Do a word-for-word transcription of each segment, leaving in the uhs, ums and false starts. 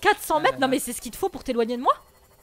quatre cents mètres, non mais c'est ce qu'il te faut pour t'éloigner de moi.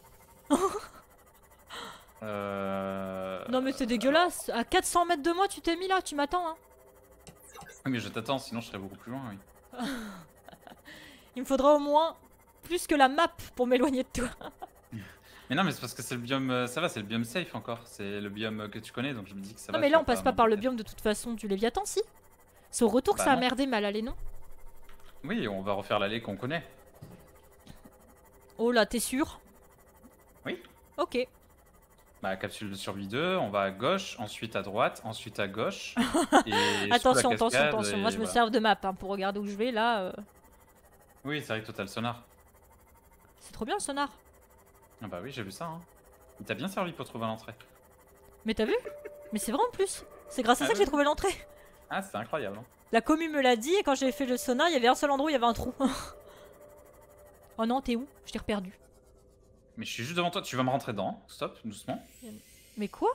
euh... Non mais c'est dégueulasse. À quatre cents mètres de moi, tu t'es mis là, tu m'attends. Hein. Oui, mais je t'attends, sinon je serais beaucoup plus loin, oui. Il me faudra au moins plus que la map pour m'éloigner de toi. Mais non, mais c'est parce que c'est le biome, ça va, c'est le biome safe encore. C'est le biome que tu connais, donc je me dis que ça non va. mais là on passe pas par le biome de toute façon du Léviathan, si. C'est au retour bah que ça non. a merdé mal allé, non? Oui, on va refaire l'allée qu'on connaît. Oh là, t'es sûr? Oui. Ok. Bah, capsule de survie deux, on va à gauche, ensuite à droite, ensuite à gauche. Et attention, sous la attention, cascade, attention. et Moi je me voilà. sers de map hein, pour regarder où je vais là. Euh... Oui, c'est vrai que toi t'as le sonar. C'est trop bien le sonar. Ah bah oui, j'ai vu ça. Hein. Il t'a bien servi pour trouver l'entrée. Mais t'as vu? Mais c'est vrai en plus. C'est grâce à Ah ça que oui. j'ai trouvé l'entrée. Ah, c'est incroyable. Hein. La commu me l'a dit et quand j'ai fait le sonar, il y avait un seul endroit où il y avait un trou. Oh non, t'es où? Je t'ai reperdu. Mais je suis juste devant toi, tu vas me rentrer dedans. Stop, doucement. Mais quoi?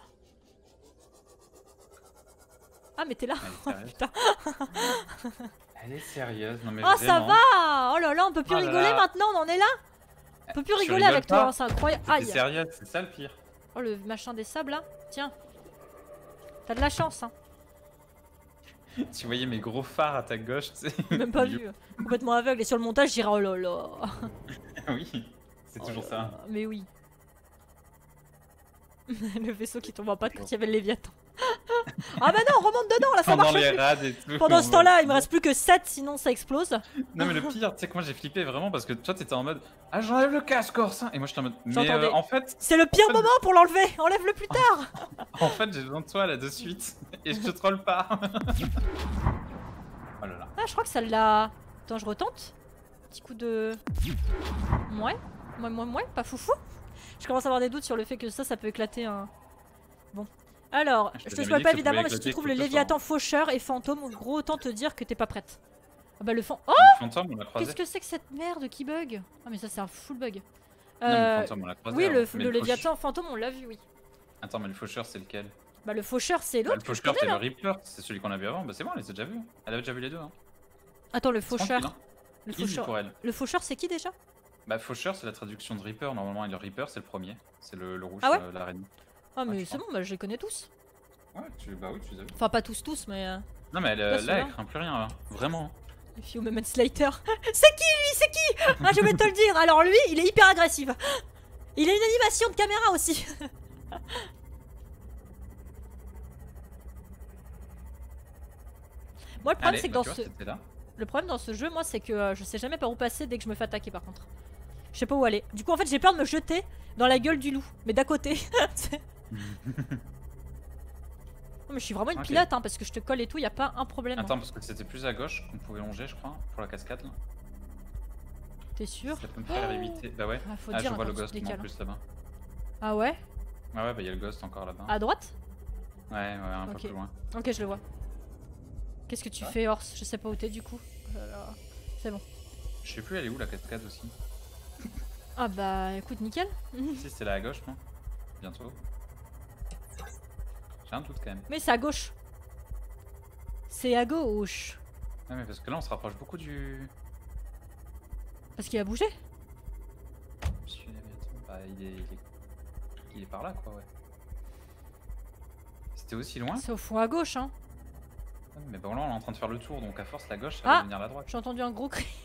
Ah mais t'es là. Elle est Oh sérieuse. putain. Elle est sérieuse, non mais Oh vraiment. ça va. Oh là là, on peut plus Oh là rigoler là. maintenant, on en est là. On peut plus Tu rigoler rigoles avec pas. toi, hein, c'est incroyable. T'es Aïe. sérieuse, c'est ça le pire. Oh le machin des sables là. Tiens. T'as de la chance hein. Tu voyais mes gros phares à ta gauche, tu sais. Même pas vu. Complètement aveugle et sur le montage, je dirais oh là là. Oui, c'est Oh toujours là ça. là. Mais oui. Le vaisseau qui tombe en panne quand il y avait le Léviathan. Ah bah non, on remonte dedans là, ça Pendant marche les plus. rades et tout. Pendant on ce va- temps-là, il me reste plus que sept sinon ça explose. Non mais le pire, tu sais que moi j'ai flippé vraiment parce que toi t'étais en mode ah j'enlève le casque Orsin et moi j'étais en mode mais J'entendais. euh, en fait C'est le pire en fait, moment pour l'enlever. Enlève-le plus tard. en fait j'ai besoin de toi là de suite et je te troll pas. Oh là là. Ah, je crois que ça l'a. Attends, je retente. Petit coup de. Mouais. Mouais, mouais, mouais. Pas foufou. Je commence à avoir des doutes sur le fait que ça, ça peut éclater un. Bon. Alors, Je je t'ai te jamais spoil dit pas que ça évidemment, pouvait mais si tu éclater trouves quoi le que ce soit, Léviathan faucheur et fantôme, gros, autant te dire que t'es pas prête. Ah bah le fan. Oh, Le fantôme on l'a croisé. qu'est-ce que c'est que cette merde qui bug? Ah, mais ça, c'est un full bug. Non mais Euh, le fantôme on l'a croisé. oui, le, avant. Mais le fauche- Léviathan fantôme, on l'a vu, oui. Attends mais le faucheur c'est lequel? Bah, le faucheur, c'est Bah, l'autre. le que je faucheur connais, c'est le là. Reaper, c'est celui qu'on a vu avant. Bah c'est bon, elle les a déjà vus. Elle avait déjà vu les deux. Hein. Attends, le Tranquille, faucheur. hein. Le Easy faucheur. pour elle. Le faucheur, c'est qui déjà? Bah faucheur c'est la traduction de Reaper normalement et le Reaper c'est le premier. C'est le, le rouge, Ah ouais euh, l'araignée. Ah, mais je c'est crois. bon, bah, je les connais tous. Ouais, tu, bah oui tu les as vus. Enfin, pas tous, tous, mais. Euh... Non mais elle, Là, euh, c'est là, là. elle craint plus rien, là. Vraiment. If you moment Slater. C'est qui lui? C'est qui? Ah, je vais te le dire. Alors lui, il est hyper agressif. Il a une animation de caméra aussi. Moi, le problème, Allez, c'est que bah, dans tu ce... vois, c'était là. le problème dans ce jeu, moi, c'est que euh, je sais jamais par où passer dès que je me fais attaquer, par contre. Je sais pas où aller. Du coup, en fait, j'ai peur de me jeter dans la gueule du loup, mais d'à côté. Non, mais je suis vraiment une Ok. pilote, hein, parce que je te colle et tout, y a pas un problème. hein. Attends, parce que c'était plus à gauche qu'on pouvait longer, je crois, pour la cascade là. T'es sûr? Ça peut me faire éviter. Bah ouais. Ah, faut Ah, dire je vois quand le tu te ghost moi, en décales. plus là-bas. Ah ouais? Ah ouais, bah il y a le ghost encore là-bas. À droite? Ouais, ouais, un Ok. peu plus loin. Ok, je le vois. Qu'est-ce que tu Ouais. fais, Ors? Je sais pas où t'es du coup. Euh, C'est bon. Je sais plus, elle est où la cascade aussi. Ah bah écoute, nickel. Si, c'est là à gauche, non? Bientôt. J'ai un doute quand même. Mais c'est à gauche. C'est à gauche. Ouais, mais parce que là on se rapproche beaucoup du. Parce qu'il a bougé. Monsieur Léviathan. Bah, il est... il est. Il est par là quoi, ouais. C'était aussi loin? C'est au fond à gauche, hein. Ouais, mais bon, là on est en train de faire le tour donc à force la gauche ça Ah va devenir la droite. J'ai entendu un gros cri.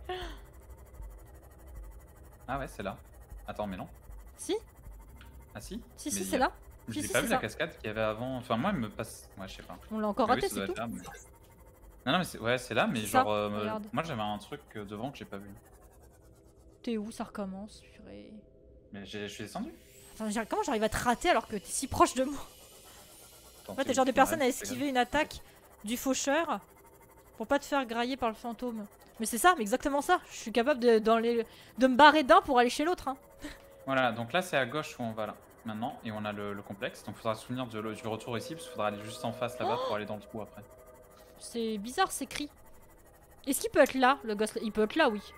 Ah ouais, c'est là. Attends, mais non. Si? Ah si? Si, Mais si, il y c'est a- là. Je Si, l'ai si, pas c'est vu la ça. cascade qu'il y avait avant. Enfin, moi, elle me passe. Ouais, je sais pas. On l'a encore Mais oui, raté, ça c'est doit tout. être là, mais- Non, non, mais c'est ouais, c'est là, mais C'est genre. ça, euh, regarde. moi, j'avais un truc euh, devant que j'ai pas vu. T'es où? Ça recommence. Purée. Mais j'ai- je suis descendu. Attends, j'ai- comment j'arrive à te rater alors que t'es si proche de moi? Attends, En fait, t'es t'es le où? genre de personne Ouais, à c'est esquiver une attaque du faucheur pour pas te faire grailler par le fantôme. Mais c'est ça, mais exactement ça. Je suis capable de, dans les... de me barrer d'un pour aller chez l'autre. Hein. Voilà, donc là, c'est à gauche où on va là. Maintenant, et on a le, le complexe. Donc, il faudra se souvenir de, du retour ici, parce qu'il faudra aller juste en face là-bas pour aller dans le trou après. C'est bizarre ces cris. Est-ce qu'il peut être là, le gosse? Il peut être là, oui.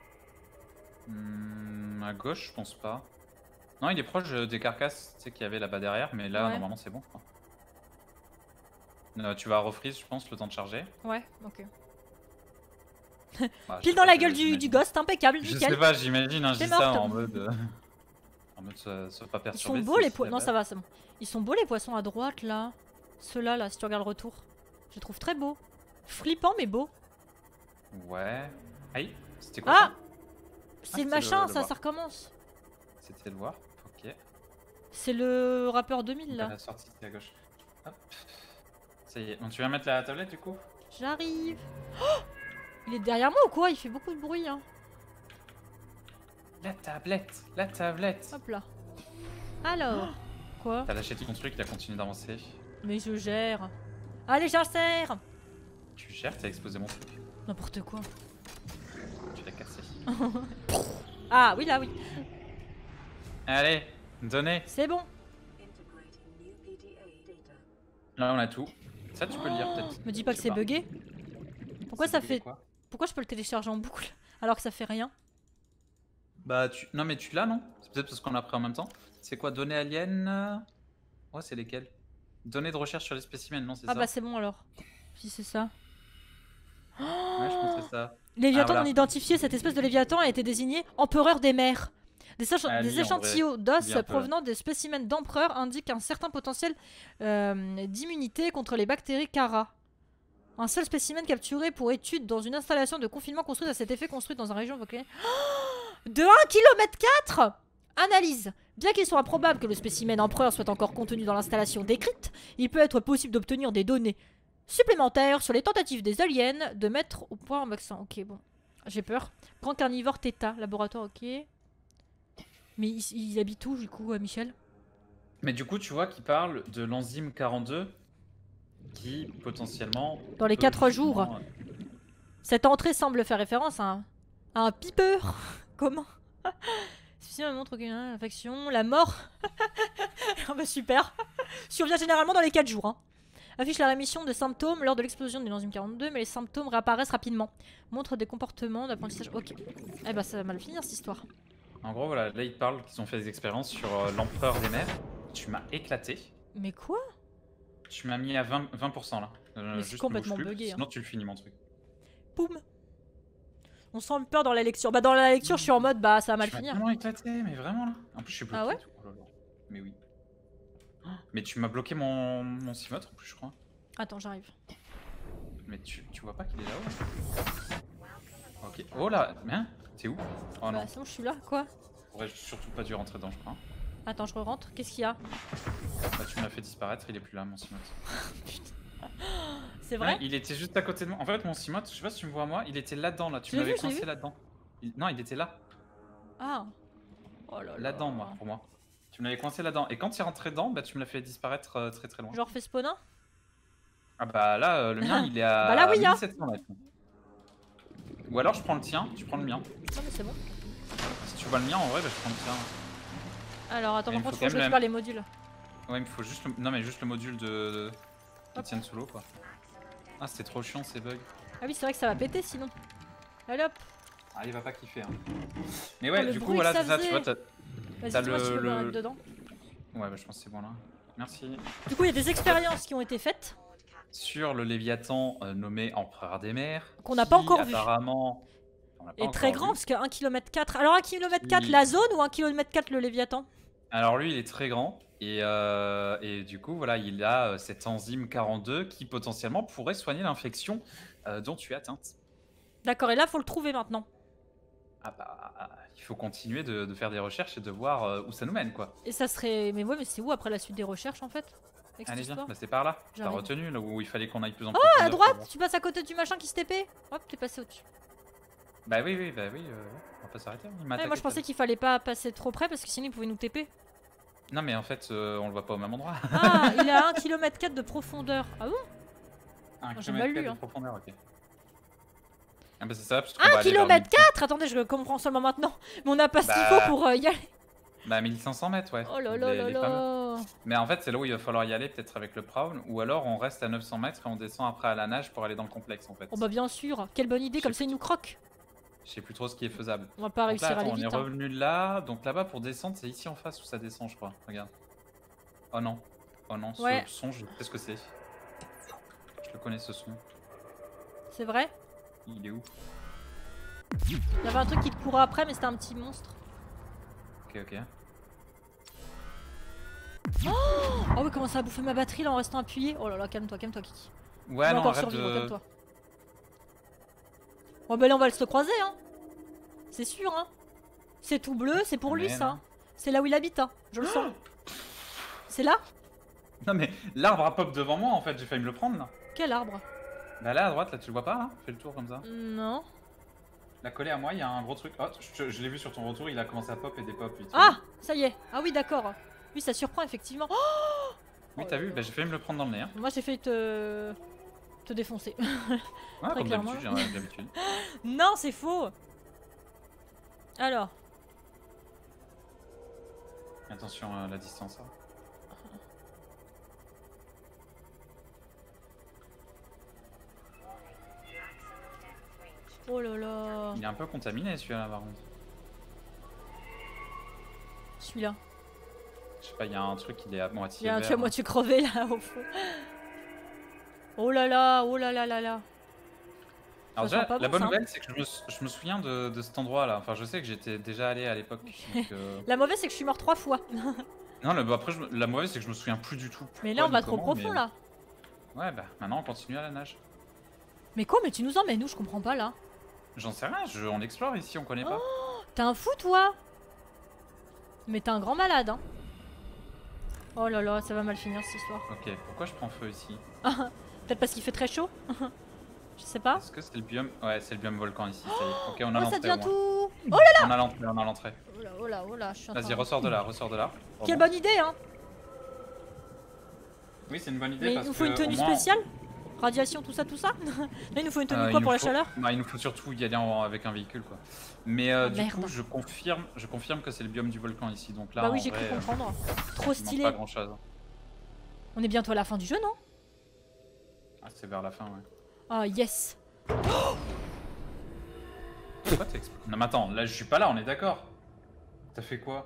Hmm, à gauche, je pense pas. Non, il est proche euh, des carcasses tu sais, qu'il y avait là-bas derrière, mais là, Ouais. normalement, c'est bon, je crois. Euh, tu vas refreeze, je pense, le temps de charger. Ouais, ok. Bah, je Pile sais dans pas, la gueule du, j'imagine. du ghost, impeccable, Je nickel. sais pas, j'imagine, hein, je T'es dis ça morte. en mode. euh, En mode, ça, ça va pas Ils perturber. sont beaux c'est les ici, poissons. Non, là-bas. ça va, c'est bon. Ils sont beaux les poissons à droite là. Ceux-là, là, si tu regardes le retour. Je les trouve très beaux. Flippant, mais beaux. Ouais. Aïe, c'était quoi Ah! ça C'est c'était le le- machin, le ça, voir. ça recommence. C'était le voir. Ok. C'est le rappeur deux mille Donc, là. à la sortie, c'était à gauche. Hop. Ça y est. Donc, tu viens mettre la tablette du coup? J'arrive. Oh, il est derrière moi ou quoi? Il fait beaucoup de bruit. Hein. La tablette, la tablette. Hop là. Alors. Quoi? T'as lâché ton truc, il a continué d'avancer. Mais je gère. Allez, j'insère. Tu gères, t'as explosé mon truc. N'importe quoi. Tu l'as cassé. Ah oui, là, oui. Allez, donnez. C'est bon. Là, on a tout. Ça, tu peux le lire peut-être. Me dis pas Je que sais c'est bugué. Pourquoi C'est ça bugué, fait. quoi Pourquoi je peux le télécharger en boucle alors que ça fait rien? Bah, tu. Non, mais tu l'as, non? C'est peut-être parce qu'on l'a pris en même temps. C'est quoi, données aliens? Ouais, c'est lesquelles? Données de recherche sur les spécimens, non, c'est Ah ça? bah c'est bon alors. Si c'est ça. Ouais, je pense que c'est ça. Léviathan Ah, voilà. non identifié, cette espèce de Léviathan a été désignée empereur des mers. Des, écha- Ah, des lui, en échantillons vrai, d'os lui, un peu. provenant des spécimens d'empereurs indiquent un certain potentiel euh, d'immunité contre les bactéries Cara. Un seul spécimen capturé pour étude dans une installation de confinement construite à cet effet construite dans un région vocale. De un kilomètre quatre. Analyse. Bien qu'il soit improbable que le spécimen empereur soit encore contenu dans l'installation décrite, il peut être possible d'obtenir des données supplémentaires sur les tentatives des aliens de mettre au point un vaccin. Ok, bon. J'ai peur. Grand carnivore Theta, laboratoire, ok. Mais il, il habite où, du coup, euh, Michel? Mais du coup, tu vois qu'il parle de l'enzyme quarante-deux qui potentiellement. Dans les peut quatre justement, jours. euh, Cette entrée semble faire référence à un, à un pipeur. Comment? Si on montre qu'une infection, la mort. Ah bah super. Survient généralement dans les quatre jours. Hein. Affiche la rémission de symptômes lors de l'explosion de l'enzyme quarante-deux, mais les symptômes réapparaissent rapidement. Montre des comportements d'apprentissage. Ok. Eh bah ça va mal finir cette histoire. En gros, voilà, là, ils parlent qu'ils ont fait des expériences sur euh, l'empereur des mers. Tu m'as éclaté. Mais quoi? Tu m'as mis à vingt, vingt pour cent là. Euh, Mais c'est juste complètement bouge plus, bugué, hein. Sinon, tu le finis mon truc. Poum. On sent peur dans la lecture. Bah dans la lecture, je suis en mode bah ça va mal Tu m'as finir. tellement éclaté, mais vraiment là. En plus, je suis bloqué. Ah ouais et tout. Oh là là. Mais oui. Oh, mais tu m'as bloqué mon, mon cimote en plus, je crois. Attends, j'arrive. Mais tu, tu vois pas qu'il est là-haut? Ok. Oh là, hein? T'es où? Oh non. Bah sinon je suis là, quoi. J'aurais surtout pas dû rentrer dedans, je crois. Attends, je re-rentre. Qu'est-ce qu'il y a? Bah, tu me l'as fait disparaître, il est plus là, mon cimote. C'est vrai? Ouais, il était juste à côté de moi. En fait, mon cimote, je sais pas si tu me vois moi, il était là-dedans, là. Tu Je l'ai m'avais vu, je l'ai coincé vu. là-dedans. Il- Non, il était là. Ah. Oh là là. Là-dedans, moi, pour moi. Tu me l'avais coincé là-dedans. Et quand tu es rentré dedans, bah, tu me l'as fait disparaître euh, très très loin. Genre fait spawner? Ah bah là, euh, le mien, il est à Bah là, oui, hein. mille sept cents mètres. Ou alors, je prends le tien, tu prends le mien. Non mais c'est bon. Si tu vois le mien, en vrai, bah, je prends le tien. Alors attends, Mais par il contre, faut faut que je quand même récupère les modules. Ouais, il me faut juste le... Non, mais juste le module de... qui Hop. tienne sous l'eau, quoi. Ah, c'était trop chiant, ces bugs. Ah oui, c'est vrai que ça va péter sinon. Allez hop. Ah, il va pas kiffer, hein. Mais ouais, Oh, le du coup, bruit voilà, que c'est ça ça, tu vois, faisait. t'as... Vas-y, T'as dis-moi si tu le- veux me le- remettre dedans. Ouais, bah, je pense que c'est bon, là. Merci. Du coup, il y a des expériences qui ont été faites. Sur le Léviathan euh, nommé Empereur des mers. Qu'on n'a qui, pas encore vu. apparemment... on l'a pas Et très encore grand, vu. parce que un kilomètre quatre. Alors un kilomètre quatre Il- la zone ou un kilomètre quatre le Léviathan? Alors lui, il est très grand. Et, euh, et du coup, voilà, il a euh, cette enzyme quarante-deux qui potentiellement pourrait soigner l'infection euh, dont tu es atteinte. D'accord, et là, faut le trouver maintenant. Ah bah, il faut continuer de, de faire des recherches et de voir euh, où ça nous mène, quoi. Et ça serait... Mais ouais, mais c'est où après la suite des recherches en fait? Avec cette Allez, viens, histoire bah, c'est par là. T'as J'arrive. retenu, là où il fallait qu'on aille plus en Oh, profondeur. à pour droite, voir. tu passes à côté du machin qui se T P. Hop, t'es passé au-dessus. Bah oui, oui, bah oui, euh, on va pas s'arrêter. Il m'a Ouais, moi attaqué, je pensais ça. qu'il fallait pas passer trop près parce que sinon il pouvait nous T P. Non, mais en fait, euh, on le voit pas au même endroit. Ah, il a un kilomètre quatre de profondeur. Ah bon? Un j'ai kilomètre mal lu, quatre de hein. profondeur, ok. Ah bah c'est ça, parce qu'on un va aller vers kilomètre mille- quatre. Attendez, je le comprends seulement maintenant. Mais on n'a pas ce qu'il Bah, faut pour euh, y aller. Bah mille cinq cents mètres, ouais. Oh là là Les- là les fameux. là. Mais en fait, c'est là où il va falloir y aller, peut-être avec le Prowl, ou alors on reste à neuf cents mètres et on descend après à la nage pour aller dans le complexe, en fait. Oh bah bien sûr, quelle bonne idée, Je comme sais ça il nous croque. Je sais plus trop ce qui est faisable. On va pas Donc réussir là, à aller attends, on vite. est hein. revenu là, donc là-bas pour descendre, c'est ici en face où ça descend, je crois. Regarde. Oh non, oh non, Ouais. ce son, je sais ce que c'est. Je le connais ce son. C'est vrai? Il est où? Il y avait un truc qui te courait après, mais c'était un petit monstre. Ok, ok. Oh oui, comment ça a bouffé ma batterie là en restant appuyé. Oh là là, calme-toi, calme-toi, Kiki. Ouais, Tu vas non, encore arrête survivre, de... calme-toi. Oh bah là, on va se croiser, hein. C'est sûr, hein. C'est tout bleu, c'est pour lui, Mais ça. non. C'est là où il habite, hein. Je le sens. C'est là? Non mais l'arbre a pop devant moi en fait, j'ai failli me le prendre là. Quel arbre? Bah là à droite, là tu le vois pas là? Fais le tour comme ça. Non. La collé à moi, il y a un gros truc. Oh, je, je l'ai vu sur ton retour, il a commencé à pop et des pop vite. Ah, ça y est. Ah oui, d'accord. Oui, ça surprend effectivement. Oh, Oui, t'as vu? Bah j'ai failli me le prendre dans le nez. Hein. moi j'ai failli te te défoncer. Ouais, Très comme clairement. d'habitude, j'ai rien d'habitude. Non, c'est faux. Alors. Attention à la distance. Hein. Oh là là. Il est un peu contaminé celui-là par contre. Celui-là. Je sais pas, il y a un truc, il est à Il moitié y a un vert. truc à moitié crevé là au fond. Oh là là, oh là là là là. Alors Ça sent déjà, pas la bon, bonne ça, hein. nouvelle, c'est que je me, sou- je me souviens de, de cet endroit là. Enfin, je sais que j'étais déjà allé à l'époque. donc, euh, La mauvaise c'est que je suis mort trois fois. Non, le, bah, après, je me- la mauvaise, c'est que je me souviens plus du tout. Mais là pourquoi on va ni trop comment, profond mais- là. Ouais, bah maintenant on continue à la nage. Mais quoi, mais tu nous emmènes où? Je comprends pas là. J'en sais rien, je, on explore ici, on connaît pas. T'es un fou toi. Mais t'es un grand malade hein. Oh là là, ça va mal finir cette histoire. Ok, pourquoi je prends feu ici? Peut-être parce qu'il fait très chaud. Je sais pas. Est-ce que c'est le biome? Ouais, c'est le biome volcan ici, ça y est. Ok, on a Oh ça l'entrée devient au moins. tout. Oh On a l'entrée, on a l'entrée. là oh là oh là, je suis en Vas-y, train- ressors de là, ressors de là. Quelle Remonte. bonne idée hein. Oui, c'est une bonne idée Mais il parce nous faut que une tenue au moins, spéciale. Radiation, tout ça, tout ça. Là il nous faut une tenue euh, quoi il pour nous la faut- chaleur? bah, il nous faut surtout y aller en- avec un véhicule quoi. Mais euh, Ah, du merde. coup, je confirme, je confirme que c'est le biome du volcan ici. Donc là, Bah oui, en j'ai vrai, cru euh, comprendre. Trop il manque stylé. pas grand chose. On est bientôt à la fin du jeu, non? Ah, c'est vers la fin, ouais. Ah yes. Pourquoi t'es expl- Non, mais attends, là je suis pas là, on est d'accord. T'as fait quoi?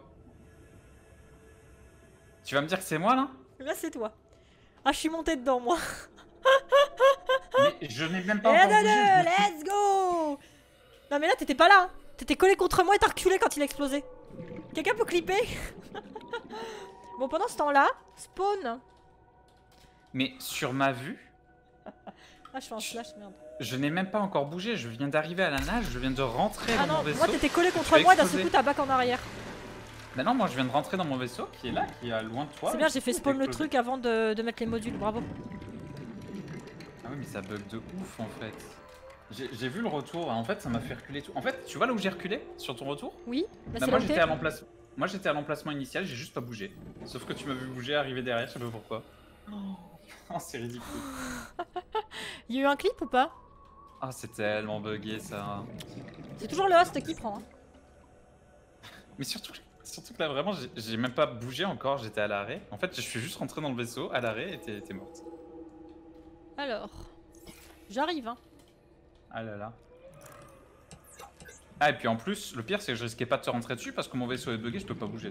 Tu vas me dire que c'est moi là? Là c'est toi. Ah je suis montée dedans moi. Mais je n'ai même pas Et encore là, bougé. là, je me suis- let's go. Non mais là t'étais pas là. Hein. T'étais collé contre moi et t'as reculé quand il a explosé. Quelqu'un peut clipper? Bon pendant ce temps-là, spawn. Mais sur ma vue, Ah je fais un slash merde. je n'ai même pas encore bougé. Je viens d'arriver à la nage, je viens de rentrer Ah dans mon non, vaisseau. moi t'étais collé Je contre vais moi et d'un seul exploser. coup t'as back en arrière. Mais non, moi je viens de rentrer dans mon vaisseau qui est là, qui est à loin de toi. C'est bien, j'ai fait Tout est spawn le explosé. truc avant de, de mettre les modules, bravo. Ah oui, mais ça bug de ouf en fait. J'ai j'ai vu le retour, en fait ça m'a fait reculer tout. En fait, tu vois là où j'ai reculé sur ton retour? Oui, là Bah, c'est moi là où j'étais t'es. à l'emplacement. Moi j'étais à l'emplacement initial, j'ai juste pas bougé. Sauf que tu m'as vu bouger, arriver derrière, je sais pas pourquoi. Oh, c'est ridicule. Il y a eu un clip ou pas? Ah, c'est tellement bugué ça. C'est toujours le host qui prend. Hein. Mais surtout, surtout que là vraiment, j'ai- j'ai même pas bougé encore, j'étais à l'arrêt. En fait, je suis juste rentré dans le vaisseau à l'arrêt et t'es t'es morte. Alors, j'arrive. Hein. Ah là là. Ah, et puis en plus, le pire c'est que je risquais pas de te rentrer dessus parce que mon vaisseau est bugué, je peux pas bouger.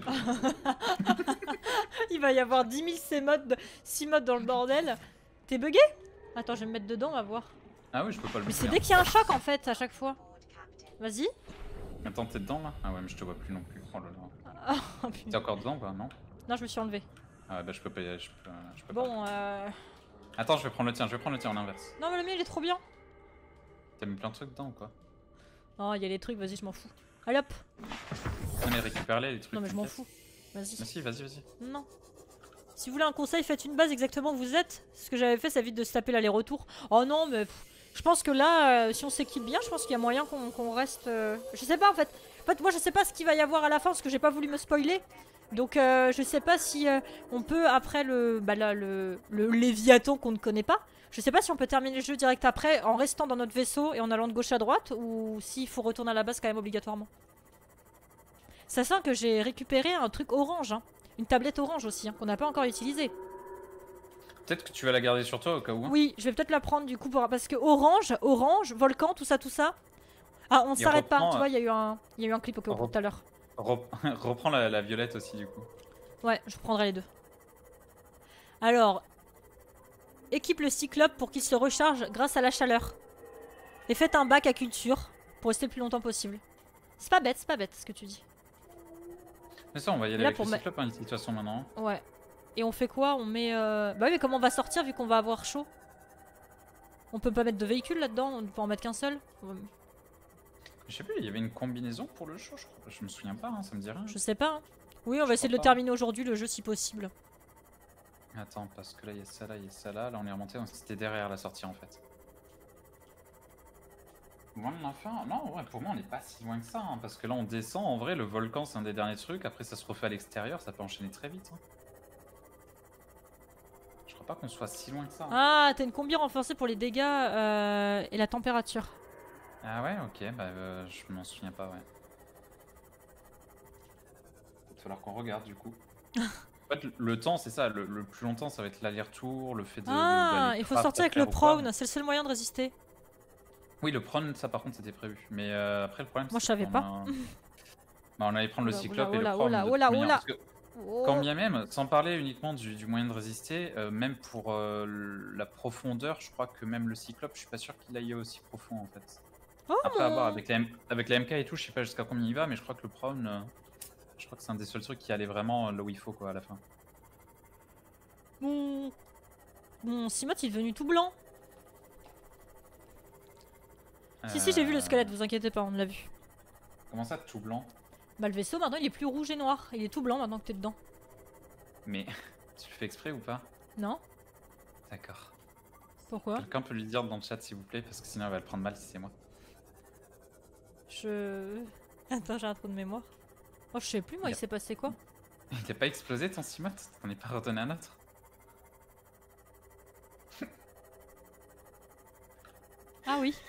Il va y avoir dix mille six modes, six modes dans le bordel. T'es bugué? Attends, je vais me mettre dedans, on va voir. Ah oui, je peux pas le Mais bouger. c'est dès qu'il y a un choc en fait, à chaque fois. Vas-y. Attends, t'es dedans là? Ah ouais, mais je te vois plus non plus. Oh là là. Oh, T'es putain. encore dedans ou pas? Non? Non, je me suis enlevé. Ah ouais, bah je peux pas y aller, je peux, je peux pas. Bon, euh... Attends, je vais prendre le tien, je vais prendre le tien en inverse. Non, mais le mien il est trop bien. T'as mis plein de trucs dedans ou quoi? Oh, il y a les trucs, vas-y, je m'en fous. Allez hop. Non mais récupère-les les trucs. Non, mais je m'en t'inquiète. fous. Vas-y. Mais si, vas-y, vas-y. Non. Si vous voulez un conseil, faites une base exactement où vous êtes. Ce que j'avais fait, ça évite de se taper l'aller-retour. Oh non, mais pff, je pense que là, euh, si on s'équipe bien, je pense qu'il y a moyen qu'on qu'on reste. euh, Je sais pas en fait. En fait, moi, je sais pas ce qu'il va y avoir à la fin parce que j'ai pas voulu me spoiler. Donc, euh, je sais pas si euh, on peut après le, bah là, le, le Léviathan qu'on ne connaît pas. Je sais pas si on peut terminer le jeu direct après en restant dans notre vaisseau et en allant de gauche à droite ou s'il faut retourner à la base quand même obligatoirement. Sachant que j'ai récupéré un truc orange, hein. Une tablette orange aussi, hein, qu'on n'a pas encore utilisée. Peut-être que tu vas la garder sur toi au cas où. hein. Oui, je vais peut-être la prendre du coup pour... parce que orange, orange, volcan, tout ça, tout ça. Ah, on Et s'arrête pas. reprends, Tu vois, il y a eu un, il y a eu un clip au cas où Rep- tout à l'heure. Rep- Reprends la, la violette aussi du coup. Ouais, je prendrai les deux. Alors, équipe le cyclope pour qu'il se recharge grâce à la chaleur. Et faites un bac à culture pour pour rester le plus longtemps possible. C'est pas bête, c'est pas bête ce que tu dis. Mais ça, on va y aller Là, avec pour le ma- cyclope, hein, de toute façon, maintenant. Ouais. Et on fait quoi? On met... Euh... Bah oui, mais comment on va sortir vu qu'on va avoir chaud? On peut pas mettre de véhicule là-dedans? On peut en mettre qu'un seul? Je sais plus, il y avait une combinaison pour le show, je crois. Je me souviens pas, hein, ça me dit rien. Je sais pas. Hein. Oui, on va Je essayer de le crois pas. terminer aujourd'hui, le jeu, si possible. Attends, parce que là, il y a ça, là, il y a ça, là. Là, on est remonté, donc c'était derrière la sortie, en fait. Moi, on a fait un- Non, ouais, pour moi, on n'est pas si loin que ça, hein, parce que là, on descend. En vrai, le volcan, c'est un des derniers trucs. Après, ça se refait à l'extérieur, ça peut enchaîner très vite. Hein. Je crois pas qu'on soit si loin que ça. Hein. Ah, t'as une combi renforcée pour les dégâts euh, et la température. Ah ouais, ok, bah euh, je m'en souviens pas, ouais. Il va falloir qu'on regarde, du coup. En fait, le- le temps, c'est ça, le, le plus longtemps, ça va être l'aller-retour, le fait de... de- Ah, d'aller il faut craft sortir avec après le ou pas. prone, c'est le seul moyen de résister. Oui, le prone, ça par contre, c'était prévu. Mais euh, après, le problème, Moi, je c'est savais qu'on pas. a- Bah, on allait prendre le Oula, cyclope oula, et le oula, prone. oula, de oula, toute manière, oula. parce que Oh. quand bien même, sans parler uniquement du, du moyen de résister, euh, même pour euh, le- la profondeur, je crois que même le cyclope, je suis pas sûr qu'il aille aussi profond en fait. Oh, Après, à mon- voir, avec la, M- avec la M K et tout, je sais pas jusqu'à combien il va, mais je crois que le prone, euh, je crois que c'est un des seuls trucs qui allait vraiment là où il faut quoi à la fin. Mon... Mon Cimote, il est devenu tout blanc. Si, si, j'ai vu le Euh, squelette, vous inquiétez pas, on l'a vu. Comment ça, tout blanc? Bah, le vaisseau, maintenant, il est plus rouge et noir. Il est tout blanc maintenant que t'es dedans. Mais tu le fais exprès ou pas? Non? D'accord. Pourquoi? Quelqu'un peut lui dire dans le chat s'il vous plaît, parce que sinon elle va le prendre mal si c'est moi. Je... Attends, j'ai un trou de mémoire. Oh, je sais plus, moi, il Yep. s'est passé quoi? Il t'a pas explosé ton Cimote? T'en es pas redonné un autre? Ah oui.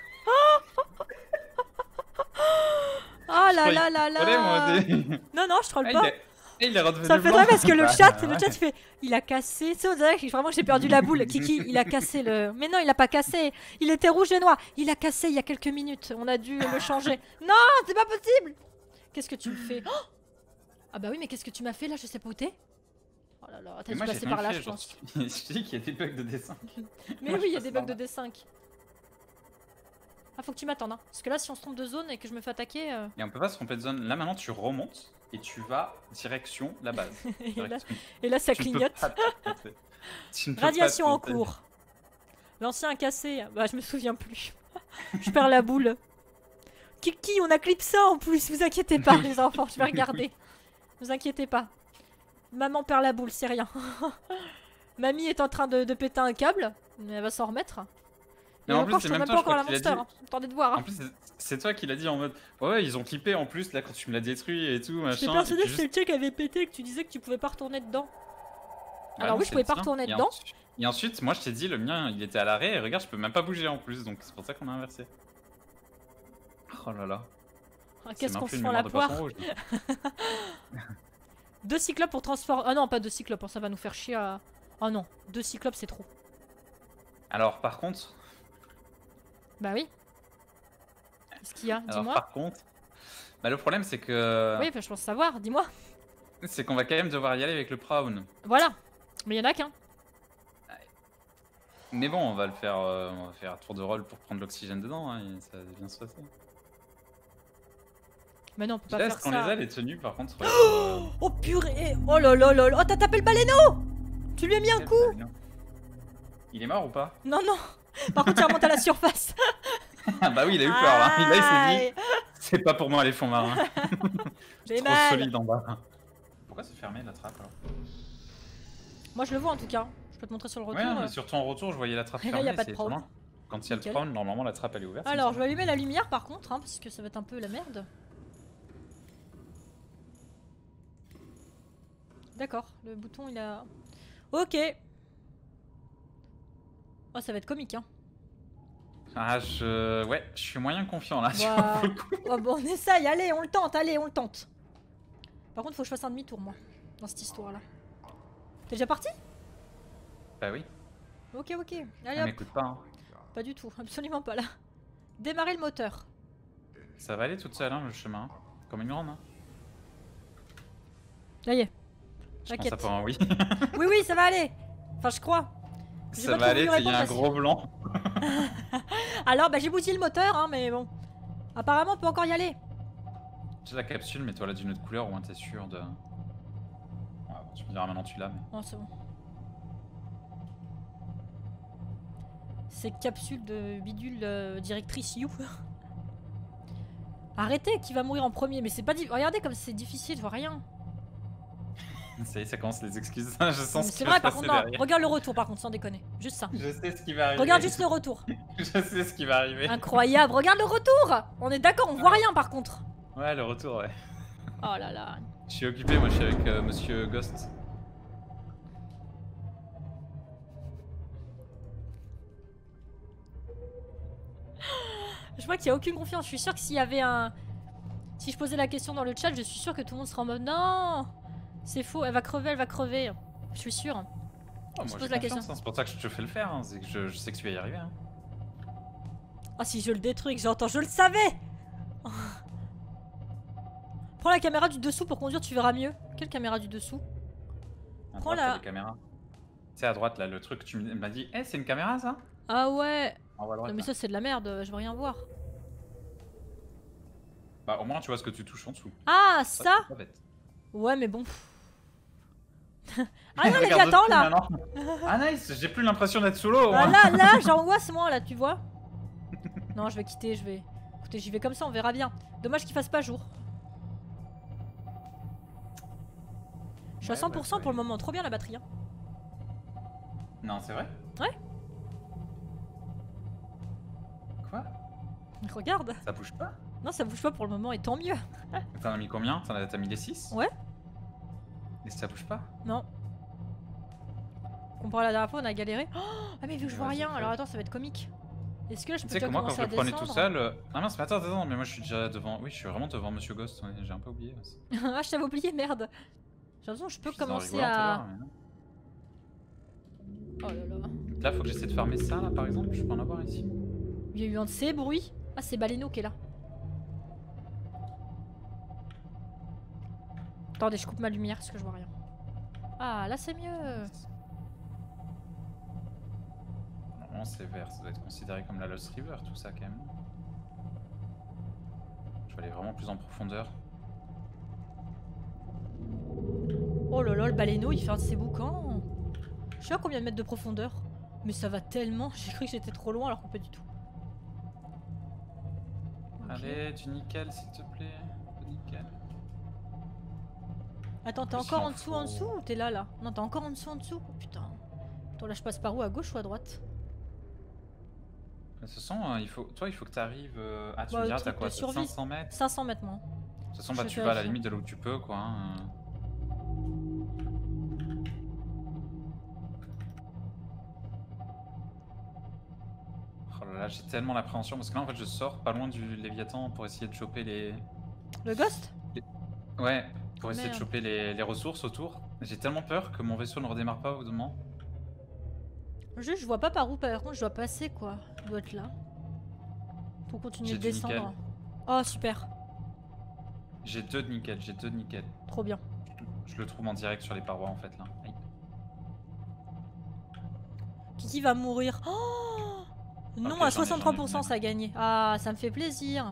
Ah là là là là. Allez, moi, des- Non, non, je troll Ah, pas. il, est... eh, il est redevenu Ça me fait blanc. drôle parce que le Bah, chat, le ouais. chat fait, il a cassé. Tu sais, on dirait que vraiment j'ai perdu la boule. Kiki, il a cassé le. Mais non, il a pas cassé. Il était rouge et noir. Il a cassé il y a quelques minutes. On a dû le changer. Non, c'est pas possible. Qu'est-ce que tu me fais? Oh, ah bah oui, mais qu'est-ce que tu m'as fait là? Je sais pas où t'es. Oh là là, t'as Mais dû moi, j'ai passer rien par là, fait, je genre, pense. Je te dis qu'il y a des bugs de dessin. Mais Moi, oui, il y je a des passe bugs de par D cinq. Ah, faut que tu m'attends, hein. Parce que là, si on se trompe de zone et que je me fais attaquer. euh, Et on peut pas se tromper de zone. Là, maintenant, tu remontes et tu vas direction la base. et, là, Direction- et là, ça tu ne peux clignote. pas te tromper. Tu ne peux pas te Radiation en tromper. cours. L'ancien cassé. Bah, je me souviens plus. Je perds la boule. Kiki, on a clip ça en plus. Vous inquiétez pas, les enfants. Je vais regarder. Vous inquiétez pas. Maman perd la boule, c'est rien. Mamie est en train de, de péter un câble. Mais elle va s'en remettre. Mais Et en encore, plus, je c'est tourne même même toi, pas je encore crois la qu'il a monster. dit. Hein. Attendez de voir. En Hein. plus, c'est- c'est toi qui l'as dit en mode ouais, ils ont clippé en plus là quand tu me l'as détruit et tout machin. J'étais et persuadée puis que c'était juste- le check avait pété et que tu disais que tu pouvais pas retourner dedans. Ah Alors non, oui, je c'est pouvais le pas tien. retourner Et dedans. ensuite- Et ensuite, moi je t'ai dit le mien il était à l'arrêt et regarde, je peux même pas bouger en plus donc c'est pour ça qu'on a inversé. Oh là là. Ah, C'est qu'est-ce même qu'on plus se une prend la mémoire de poire. poisson rouge. Deux cyclopes pour transformer. Ah non, pas deux cyclopes, hein, ça va nous faire chier à. Oh non, deux cyclopes c'est trop. Alors par contre, Bah oui. Qu'est-ce qu'il y a? alors Dis-moi. par contre, bah, le problème c'est que Oui, bah, je pense savoir, dis-moi. c'est qu'on va quand même devoir y aller avec le Prawn. Voilà. Mais il y en a qu'un. Mais bon, on va le faire, euh, on va faire un tour de rôle pour prendre l'oxygène dedans, hein, et ça va bien se passer. Mais non, on peut pas Là, faire est-ce qu'on les ça. a les tenues par contre ouais, euh, Oh purée. Oh là là là là. Oh, t'as tapé le baleineau. Tu lui as mis un quel coup. baleineau. Il est mort ou pas? Non, non. Par contre, il remonte à la surface. Ah bah oui, il a eu peur là. Là, il s'est dit, Aïe. c'est pas pour moi les fonds marins. J'ai Trop mal. solide en bas. Pourquoi c'est fermé la trappe alors? Moi, je le vois en tout cas. Je peux te montrer sur le retour. Ouais, euh. mais surtout en retour, je voyais la trappe Et là, fermée. y a pas de c'est prône. étonnant. Quand il y a le Nickel. prône, normalement la trappe elle est ouverte. Alors, il je me vais allumer la lumière par contre, hein, parce que ça va être un peu la merde. D'accord, le bouton il a. Ok. Oh, ça va être comique, hein. semble. Ah, je. Ouais, je suis moyen confiant là. tu Bah, vois, pour le coup. oh, bon, on essaye, allez, on le tente, allez, on le tente. Par contre, faut que je fasse un demi-tour, moi, dans cette histoire-là. T'es déjà parti? Bah oui, Ok, ok. Allez, elle hop. m'écoute pas. Hein. Pas du tout, absolument pas là. Démarrer le moteur. Ça va aller toute seule, hein, le chemin. Comme une grande. Hein. Ça y est. Je pense T'inquiète. ça pour un oui. Oui, oui, ça va aller. Enfin, je crois. J'ai Ça pas va trop aller, voulu il y a un répondre gros blanc. Alors, bah, j'ai bousillé le moteur, hein, mais bon. Apparemment, on peut encore y aller. J'ai la capsule, mais toi là d'une autre couleur, au moins t'es sûr de... Ouais, bon, tu me diras maintenant tu l'as, mais... Oh, c'est bon. Ces capsules de bidule euh, directrice You. Arrêtez, qui va mourir en premier? Mais c'est pas... Regardez comme c'est difficile, je vois rien. Ça y est, ça commence les excuses. Je sens ce qui C'est va vrai, se par passer contre, non. derrière. Regarde le retour, par contre, sans déconner. Juste ça. Je sais ce qui va arriver. Regarde juste le retour. Je sais ce qui va arriver. Incroyable. Regarde le retour. On est d'accord, on voit rien, par contre. Ouais, le retour, ouais. Oh là là. Je suis occupé, moi je suis avec euh, Monsieur Ghost. Je vois qu'il n'y a aucune confiance. Je suis sûre que s'il y avait un... Si je posais la question dans le chat, je suis sûre que tout le monde serait en mode non, c'est faux, elle va crever, elle va crever. Je suis sûre. Oh, je moi pose j'ai la confiance, question. hein, c'est pour ça que je te fais le faire, hein, c'est que je, je sais que tu vas y arriver. Hein. Ah, si je le détruis, que j'entends, je le savais. Prends la caméra du dessous pour conduire, tu verras mieux. Quelle caméra du dessous? À Prends droite, la... t'as des caméras. Tu sais, à droite, là, le truc, tu m'as dit, eh, c'est une caméra ça? Ah ouais. En haut à droite, Non mais là. ça c'est de la merde, je veux rien voir. Bah, au moins, tu vois ce que tu touches en dessous. Ah, Ça, ça c'est pas bête. Ouais, mais bon. Ah non, les Regarde Léviathans dessus, là. maintenant. Ah nice, j'ai plus l'impression d'être solo au Ah, moins. là, là, j'angoisse moi là, tu vois. Non, je vais quitter, je vais... Écoutez, j'y vais comme ça, on verra bien. Dommage qu'il fasse pas jour. Je suis à Ouais, cent pour cent bah, pour le moment, trop bien la batterie. Hein. Non, c'est vrai? Ouais. Quoi? Regarde. Ça bouge pas? Non, ça bouge pas pour le moment et tant mieux. T'en as mis combien? T'en as, t'as mis les six? Ouais. Et ça bouge pas? Non. Comparé à la dernière fois, on a galéré. Oh, ah mais vu que je vois Ouais, rien, c'est fait. alors attends, ça va être comique. Est-ce que là je Tu peux sais que déjà moi, quand commencer je à le prenais tout descendre? seul. euh, Ah mince, mais attends, attends, mais moi je suis déjà devant. Oui, je suis vraiment devant Monsieur Ghost, ouais, j'ai un peu oublié aussi. Ah, je t'avais oublié, merde. J'ai l'impression que je peux Je suis en commencer rigolant tout à à... l'heure, mais non. Oh là là. Là, faut que j'essaie de farmer ça, là, par exemple. Je peux en avoir ici. Il y a eu un de ces bruits. Ah, c'est Baléno qui est là. Attendez, je coupe ma lumière parce que je vois rien. Ah, là c'est mieux. Normalement, c'est vert. Ça doit être considéré comme la Lost River, tout ça, quand même. Je vais aller vraiment plus en profondeur. Oh là là, le baleineau il fait un de ses boucans. Je sais pas combien de mètres de profondeur. Mais ça va tellement. J'ai cru que j'étais trop loin alors que pas du tout. Ok. Allez, du nickel, s'il te plaît. Du nickel. Attends, t'es Je encore m'en en dessous en fous. dessous ou t'es là là? Non, t'es encore en dessous en dessous. Oh, putain. Attends, là je passe par où? À gauche ou à droite? De toute façon, euh, il faut... toi, il faut que tu arrives. Ah, tu Bah, me diras, truc t'as quoi? de T'as survie. cinq cents mètres? cinq cents mètres moi. De toute façon, bah, Je tu fais vas à la attention. limite de là où tu peux, quoi. Hein. Oh là là, j'ai tellement l'appréhension parce que là, en fait, je sors pas loin du Léviathan pour essayer de choper les. Le ghost? Ouais, pour Oh, essayer de merde. choper les, les ressources autour. J'ai tellement peur que mon vaisseau ne redémarre pas au bout d'un moment. Juste, je vois pas par où, par contre, je dois passer quoi. Il doit être là. Pour continuer J'ai de du descendre. nickel. Oh, super. J'ai deux de nickel, j'ai deux de nickel. Trop bien. Je le trouve en direct sur les parois en fait là. Aïe. Kiki va mourir. Oh non, Ok, à j'en ai, soixante-trois pour cent j'en ai, ça a gagné. Ah, ça me fait plaisir.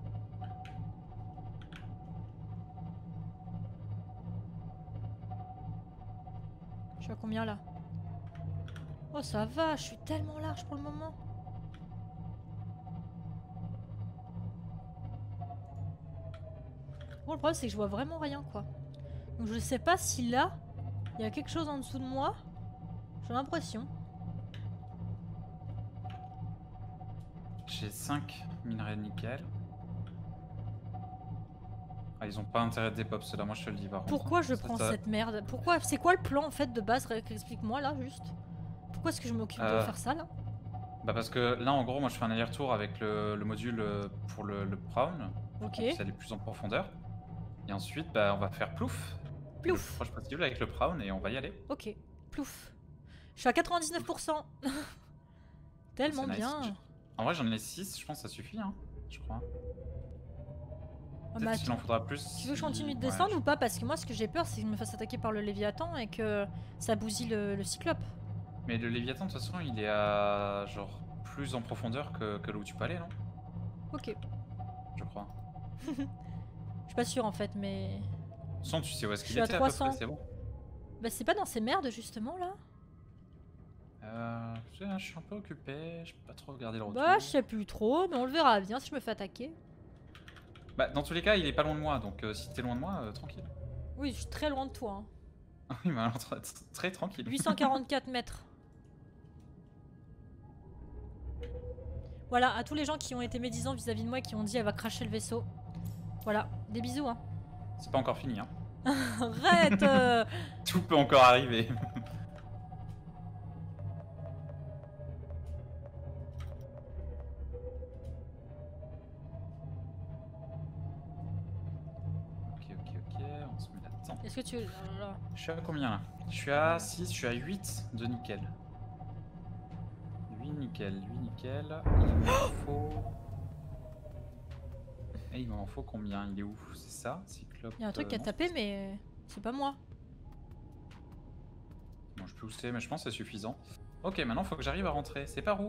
Je suis à combien là? Oh, ça va, je suis tellement large pour le moment. Bon, le problème c'est que je vois vraiment rien quoi. Donc je sais pas si là, il y a quelque chose en dessous de moi. J'ai l'impression. J'ai cinq minerais de nickel. Ah, ils ont pas intérêt de dépop ceux-là, moi je te le dis par contre. Pourquoi je Ça, prends ça- cette merde? Pourquoi? C'est quoi le plan en fait de base? Explique-moi là juste. Pourquoi est-ce que je m'occupe de Euh, faire ça là? Bah parce que là en gros moi je fais un aller-retour avec le, le module euh, pour le, le Brown. Ok. Pour qu'on puisse aller plus en profondeur. Et ensuite bah on va faire plouf. Le Plouf. plus proche possible avec le Brown et on va y aller. Ok. Plouf. Je suis à quatre-vingt-dix-neuf pour cent. Tellement C'est nice. bien. Je- En vrai j'en ai six, je pense que ça suffit hein. Je crois. Ah, Peut-être mais qu'il en attends. faudra plus. Tu veux que je continue de si- ouais, descendre je- ou pas? Parce que moi ce que j'ai peur c'est que je me fasse attaquer par le Léviathan et que ça bousille le, le cyclope. Mais le Léviathan de toute façon il est à genre plus en profondeur que, que là où tu peux aller non? Ok. Je Je suis pas sûre en fait, mais... Sans, tu sais où est-ce Je qu'il suis à était à trois peu cents. près, c'est bon. Bah c'est pas dans ces merdes justement là? Euh, je je suis un peu occupé, je peux pas trop regarder le retour. Bah je sais plus trop, mais on le verra bien si je me fais attaquer. Bah dans tous les cas, il est pas loin de moi, donc euh, si t'es loin de moi, euh, tranquille. Oui, je suis très loin de toi. Hein. Oui, bah alors, très, très tranquille. huit cent quarante-quatre mètres. Voilà, à tous les gens qui ont été médisants vis-à-vis de moi et qui ont dit elle va cracher le vaisseau. Voilà, des bisous hein. C'est pas encore fini, hein. Arrête euh... Tout peut encore arriver. Ok, ok, ok, on se met là-dedans. Est-ce que tu... oh là là. Je suis à combien là? Je suis à six, je suis à huit de nickel. huit nickel, huit nickel. Il m'en faut... Et il m'en faut combien? Il est où? C'est ça? Cyclope. Il y a un truc euh, qui a non, tapé mais c'est pas moi. Bon, je peux pousser, mais je pense que c'est suffisant. Ok, maintenant faut que j'arrive à rentrer. C'est par où?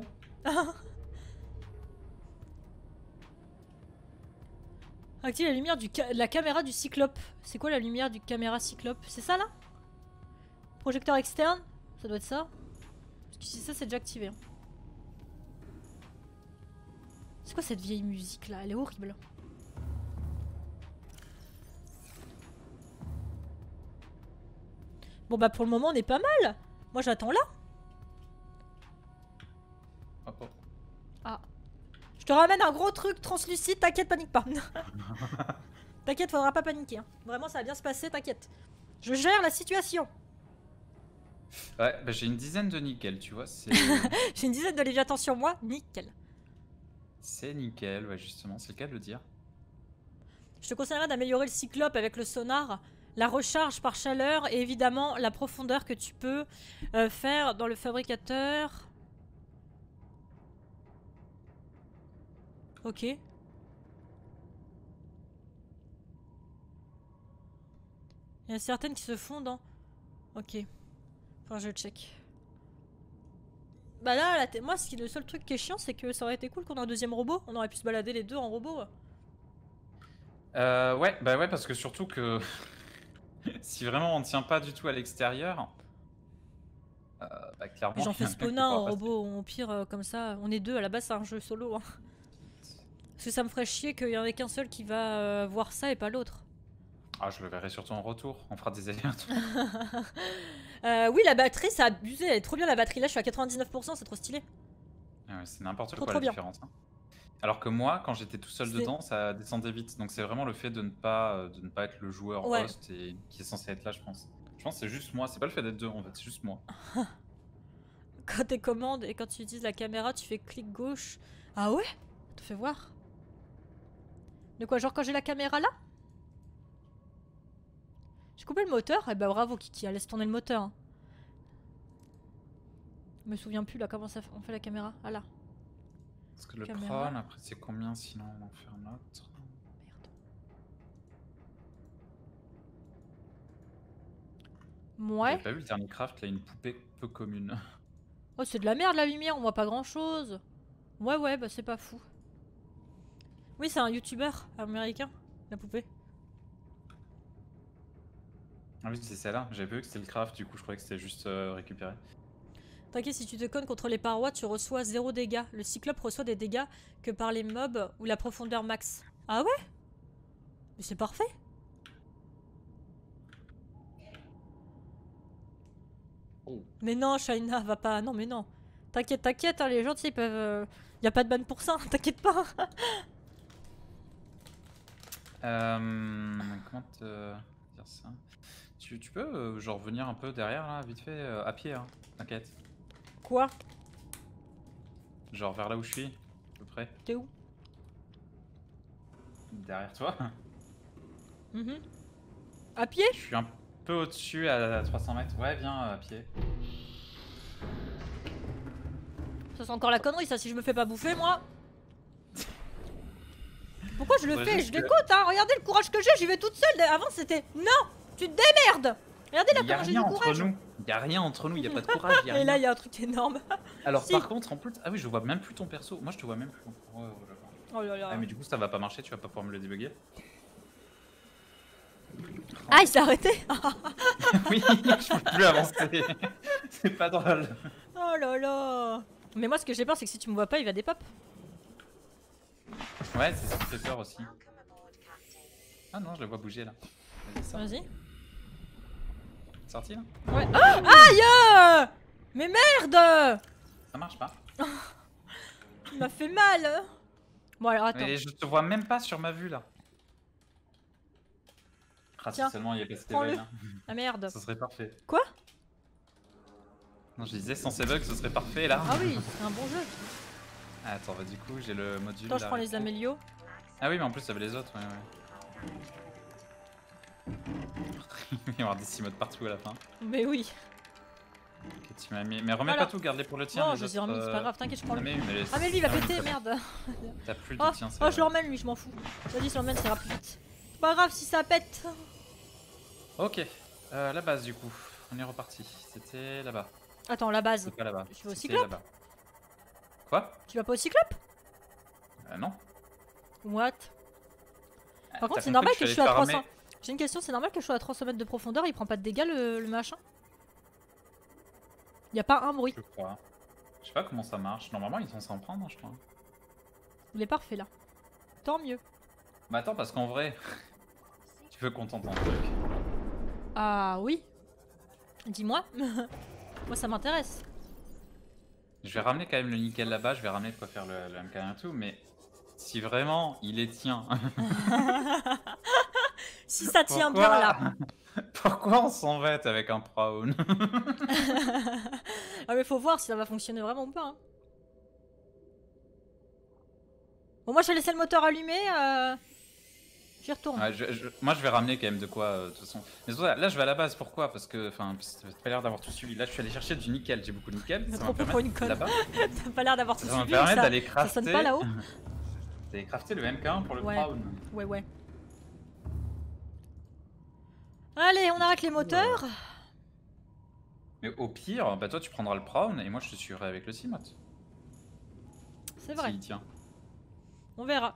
Active la lumière du ca... la caméra du cyclope. C'est quoi la lumière du caméra cyclope? C'est ça là? Projecteur externe? Ça doit être ça. Parce que si ça c'est déjà activé. Hein. C'est quoi cette vieille musique là? Elle est horrible. Bon bah pour le moment on est pas mal. Moi j'attends là. Hop, hop. Ah. Je te ramène un gros truc translucide, t'inquiète, panique pas. T'inquiète, faudra pas paniquer. Hein. Vraiment ça va bien se passer, t'inquiète. Je gère la situation. Ouais, bah j'ai une dizaine de nickel, tu vois. C'est J'ai une dizaine de léviathans sur moi, nickel. c'est nickel, ouais, justement, c'est le cas de le dire. Je te conseillerais d'améliorer le cyclope avec le sonar, la recharge par chaleur et évidemment la profondeur que tu peux euh, faire dans le fabricateur. Ok. Il y a certaines qui se font dans... Ok. Enfin, je check. Bah là, là moi, ce qui, le seul truc qui est chiant, c'est que ça aurait été cool qu'on ait un deuxième robot. On aurait pu se balader les deux en robot. Euh, ouais, bah ouais, parce que surtout que si vraiment on ne tient pas du tout à l'extérieur, euh, bah clairement. J'en il y fais a un mec qui spawner en pourra passer. robot, au pire, euh, comme ça. On est deux, à la base, c'est un jeu solo. Hein. Parce que ça me ferait chier qu'il y en ait qu'un seul qui va euh, voir ça et pas l'autre. Ah, je le verrai surtout en retour. On fera des allers-retours. euh, oui, la batterie, c'est abusé. Elle est trop bien la batterie. Là, je suis à quatre-vingt-dix-neuf pour cent, c'est trop stylé. Ah ouais, c'est n'importe Trop, quoi trop la bien. différence. Hein. Alors que moi, quand j'étais tout seul C'est- dedans, ça descendait vite. Donc c'est vraiment le fait de ne pas, euh, de ne pas être le joueur Ouais. host et qui est censé être là, je pense. Je pense que c'est juste moi. C'est pas le fait d'être deux en fait, c'est juste moi. Quand t'es commande et quand tu utilises la caméra, tu fais clic gauche. Ah ouais? Te fais voir. De quoi? Genre quand j'ai la caméra là? J'ai coupé le moteur? Eh bah bravo Kiki, laisse tourner le moteur. Hein. Je me souviens plus là comment ça fait- on fait la caméra. Ah là. Parce que le Caméra. prône, après c'est combien sinon on en fait un autre. Merde. Ouais. J'ai pas vu le dernier craft, là, une poupée peu commune. Oh c'est de la merde la lumière, on voit pas grand chose. Ouais ouais bah c'est pas fou. Oui c'est un youtubeur américain, la poupée. Ah oui, c'est celle-là. J'avais vu que c'était le craft, du coup je croyais que c'était juste euh, récupéré. T'inquiète, si tu te connes contre les parois, tu reçois zéro dégâts. Le cyclope reçoit des dégâts que par les mobs ou la profondeur max. Ah ouais? Mais c'est parfait. Oh. Mais non, Shaina, va pas. Non, mais non. T'inquiète, t'inquiète, hein, les gens, tu sais, ils peuvent. Euh... Y a pas de ban pour ça, t'inquiète pas. Euh, comment te dire ça? Tu, tu peux euh, genre venir un peu derrière là, vite fait, euh, à pied, hein, t'inquiète. Quoi? Genre vers là où je suis, à peu près. T'es où? Derrière toi. Mhm. À pied? Je suis un peu au-dessus à trois cents mètres. Ouais, viens euh, à pied. Ça c'est encore la connerie, ça, si je me fais pas bouffer, moi. Pourquoi je le Faudrait fais? juste Je que- l'écoute, hein. Regardez le courage que j'ai, j'y vais toute seule. Avant, c'était. Non! Tu te démerdes! Regardez là Il y a comment j'ai du rien entre courage. nous. Il y a rien entre nous, il y a pas de courage, il y a Et rien. là, il y a un truc énorme. Alors si. par contre, en plus, ah oui, je vois même plus ton perso. Moi, je te vois même plus. Ouais, ouais, d'accord. Oh là là. Ah, mais du coup, ça va pas marcher, tu vas pas pouvoir me le débugger. Ah, il s'est arrêté. Oui, je peux plus avancer. C'est pas drôle. Oh là là. Mais moi, ce que j'ai peur, c'est que si tu me vois pas, il va des pop. Ouais, c'est ce qui fait peur aussi. Ah non, je le vois bouger là. Vas-y, sors. Vas-y. Sorti là? Ouais. Ah, aïe! Mais merde! Ça marche pas. Il m'a fait mal. Bon, alors attends. Mais je te vois même pas sur ma vue là. Ah, si Tiens, seulement il y a pas prends-le. là. Ah merde. Ce serait parfait. Quoi? Non, je disais sans ces bugs, ce serait parfait là. Ah oui, c'est un bon jeu. Ah, attends, bah, du coup, j'ai le module. Attends, je là, prends les rétro. amélios. Ah oui, mais en plus, ça avait les autres, ouais, ouais. Il va y avoir des six modes partout à la fin. Mais oui. Ok, tu m'as mis... Mais remets Voilà. pas tout, garde-les pour le tien. Non, les je les ai autres, remis, c'est euh, pas grave, t'inquiète, je prends Ah, le. mais, oui, mais les- Ah, mais lui il va Ah oui, péter, t'as- merde. T'as plus de Oh, tien, c'est oh je le vrai. remets lui, je m'en fous. Vas-y, je l'emmène, ça ira plus vite. C'est pas grave si ça pète. Ok, euh, la base du coup. On est reparti. C'était là-bas. Attends, la base. C'est pas là-bas. Je vais au C'était Cyclope. là-bas. Quoi? Tu vas pas au Cyclope? Euh, non. What? Ah, Par contre, t'as c'est compris normal que que je je suis à suis allé te trois cents. farmer- J'ai une question, c'est normal que je sois à trois cents mètres de profondeur, il prend pas de dégâts le, le machin? Y a pas un bruit. Je crois. Je sais pas comment ça marche. Normalement, ils sont s'en prendre, hein, je crois. Il est parfait là. Tant mieux. Bah attends, parce qu'en vrai, tu veux qu'on t'entende un truc. Ah oui. Dis-moi. Moi ça m'intéresse. Je vais ramener quand même le nickel là-bas, je vais ramener de quoi faire le, le M K un et tout, mais si vraiment il est tien, Si ça tient Pourquoi bien là. pourquoi on s'embête avec un prawn? Ah mais faut voir si ça va fonctionner vraiment ou pas. Hein. Bon moi je vais laisser le moteur allumé. Euh... J'y retourne. Ouais, je- je- moi je vais ramener quand même de quoi euh, de toute façon. Mais c'est pour ça, là je vais à la base, pourquoi? Parce que enfin, t'as pas l'air d'avoir tout suivi. Là je suis allé chercher du nickel, j'ai beaucoup de nickel. Mais Ça trop va me pour une permettre conne. là-bas. T'as pas l'air d'avoir tout Ça va me suivi. permettre Ça, d'aller ça crafter. sonne pas là-haut? D'aller crafter le M K un pour le Ouais. prawn. Ouais ouais. Allez on arrête les moteurs. Mais au pire, bah toi tu prendras le prawn et moi je te suivrai avec le Cimot. C'est vrai. S'il tient. On verra.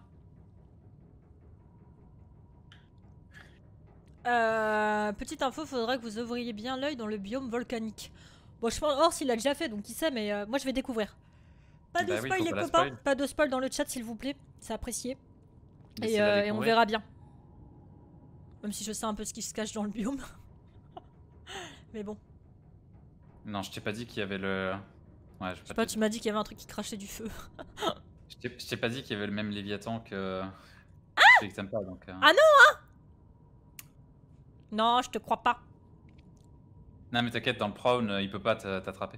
Euh, petite info, faudrait que vous ouvriez bien l'œil dans le biome volcanique. Bon, je pense, Or, s'il l'a déjà fait, donc qui sait, mais euh, moi je vais découvrir. Pas de Bah oui, spoil, faut les pas la copains. spoil. Pas de spoil dans le chat, s'il vous plaît. C'est apprécié. Laissez-la Et, euh, et on découvrir. verra bien. Même si je sais un peu ce qui se cache dans le biome. Mais bon. Non, je t'ai pas dit qu'il y avait le. Ouais, je Je sais vais pas, te tu dire. m'as dit qu'il y avait un truc qui crachait du feu. Je t'ai- je t'ai pas dit qu'il y avait le même Léviathan que. Celui que t'aimes pas donc. euh. Ah non, hein! Non, je te crois pas. Non, mais t'inquiète, dans le prawn, euh, il peut pas t'a- t'attraper.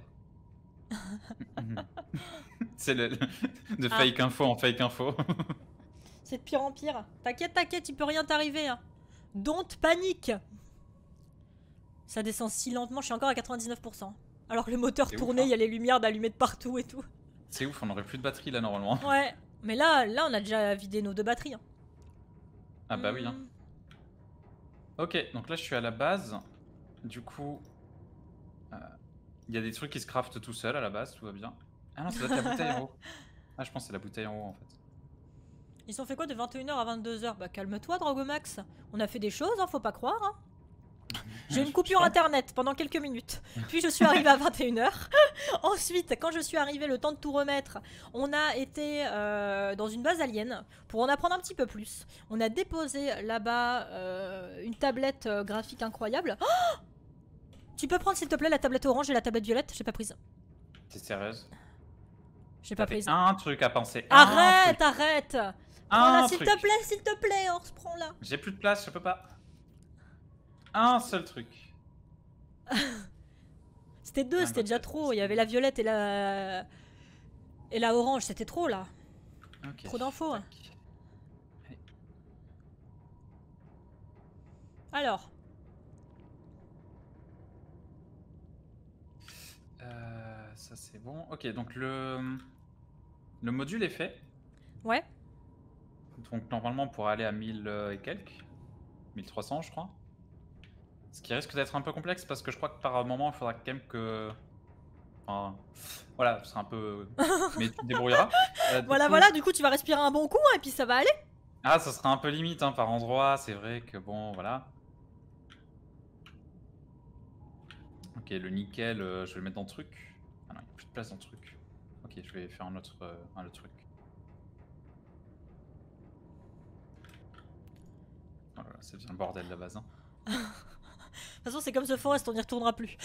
C'est le. De Ah. fake info en fake info. C'est de pire en pire. T'inquiète, t'inquiète, il peut rien t'arriver. Hein. Don't panique. Ça descend si lentement, je suis encore à quatre-vingt-dix-neuf pour cent. Alors que le moteur C'est ouf, tournait, il hein. y a les lumières d'allumer de partout et tout. C'est ouf, on aurait plus de batterie là normalement. Ouais, mais là, là on a déjà vidé nos deux batteries. Hein. Ah bah oui. Hein. Hmm. Ok, donc là je suis à la base. Du coup. euh, Il y a des trucs qui se craftent tout seul à la base, tout va bien. Ah non, ça doit être la bouteille en haut. Ah, je pense que c'est la bouteille en haut en fait. Ils ont fait quoi de vingt et une heures à vingt-deux heures? Bah calme-toi Dragomax. On a fait des choses, hein, faut pas croire. Hein. J'ai une coupure Je- internet pendant quelques minutes. Puis je suis arrivée à vingt et une heures. Ensuite, quand je suis arrivée, le temps de tout remettre, on a été euh, dans une base alien pour en apprendre un petit peu plus. On a déposé là-bas euh, une tablette euh, graphique incroyable. Oh, tu peux prendre s'il te plaît la tablette orange et la tablette violette? J'ai pas prise. T'es sérieuse? J'ai T'as pas fait prise. un truc à penser. un Arrête, truc, arrête. un Prends-la s'il truc. te plaît, s'il te plaît, on se prend là. J'ai plus de place, je peux pas. Un seul truc. C'était deux, Ah, c'était bah, déjà c'est- trop. Il y avait la violette et la et la orange, c'était trop là. Ok. Trop d'infos. Hein. Tac. Alors, Euh, ça c'est bon. Ok, donc le le module est fait. ouais. Donc normalement on pourra aller à mille euh, et quelques. mille trois cents je crois. Ce qui risque d'être un peu complexe parce que je crois que par moment il faudra quand même que Enfin, voilà, c'est un peu. Mais tu te débrouilleras. Euh, du Voilà, coup- voilà, du coup tu vas respirer un bon coup hein, et puis ça va aller. Ah, ça sera un peu limite hein, par endroit. C'est vrai que bon, voilà. Ok, le nickel, euh, je vais le mettre dans le truc. Ah non, il n'y a plus de place dans le truc. Ok, je vais faire un autre, euh, un autre truc. Oh là là, ça devient le bordel la base. Hein. De toute façon c'est comme The Forest, on n'y retournera plus.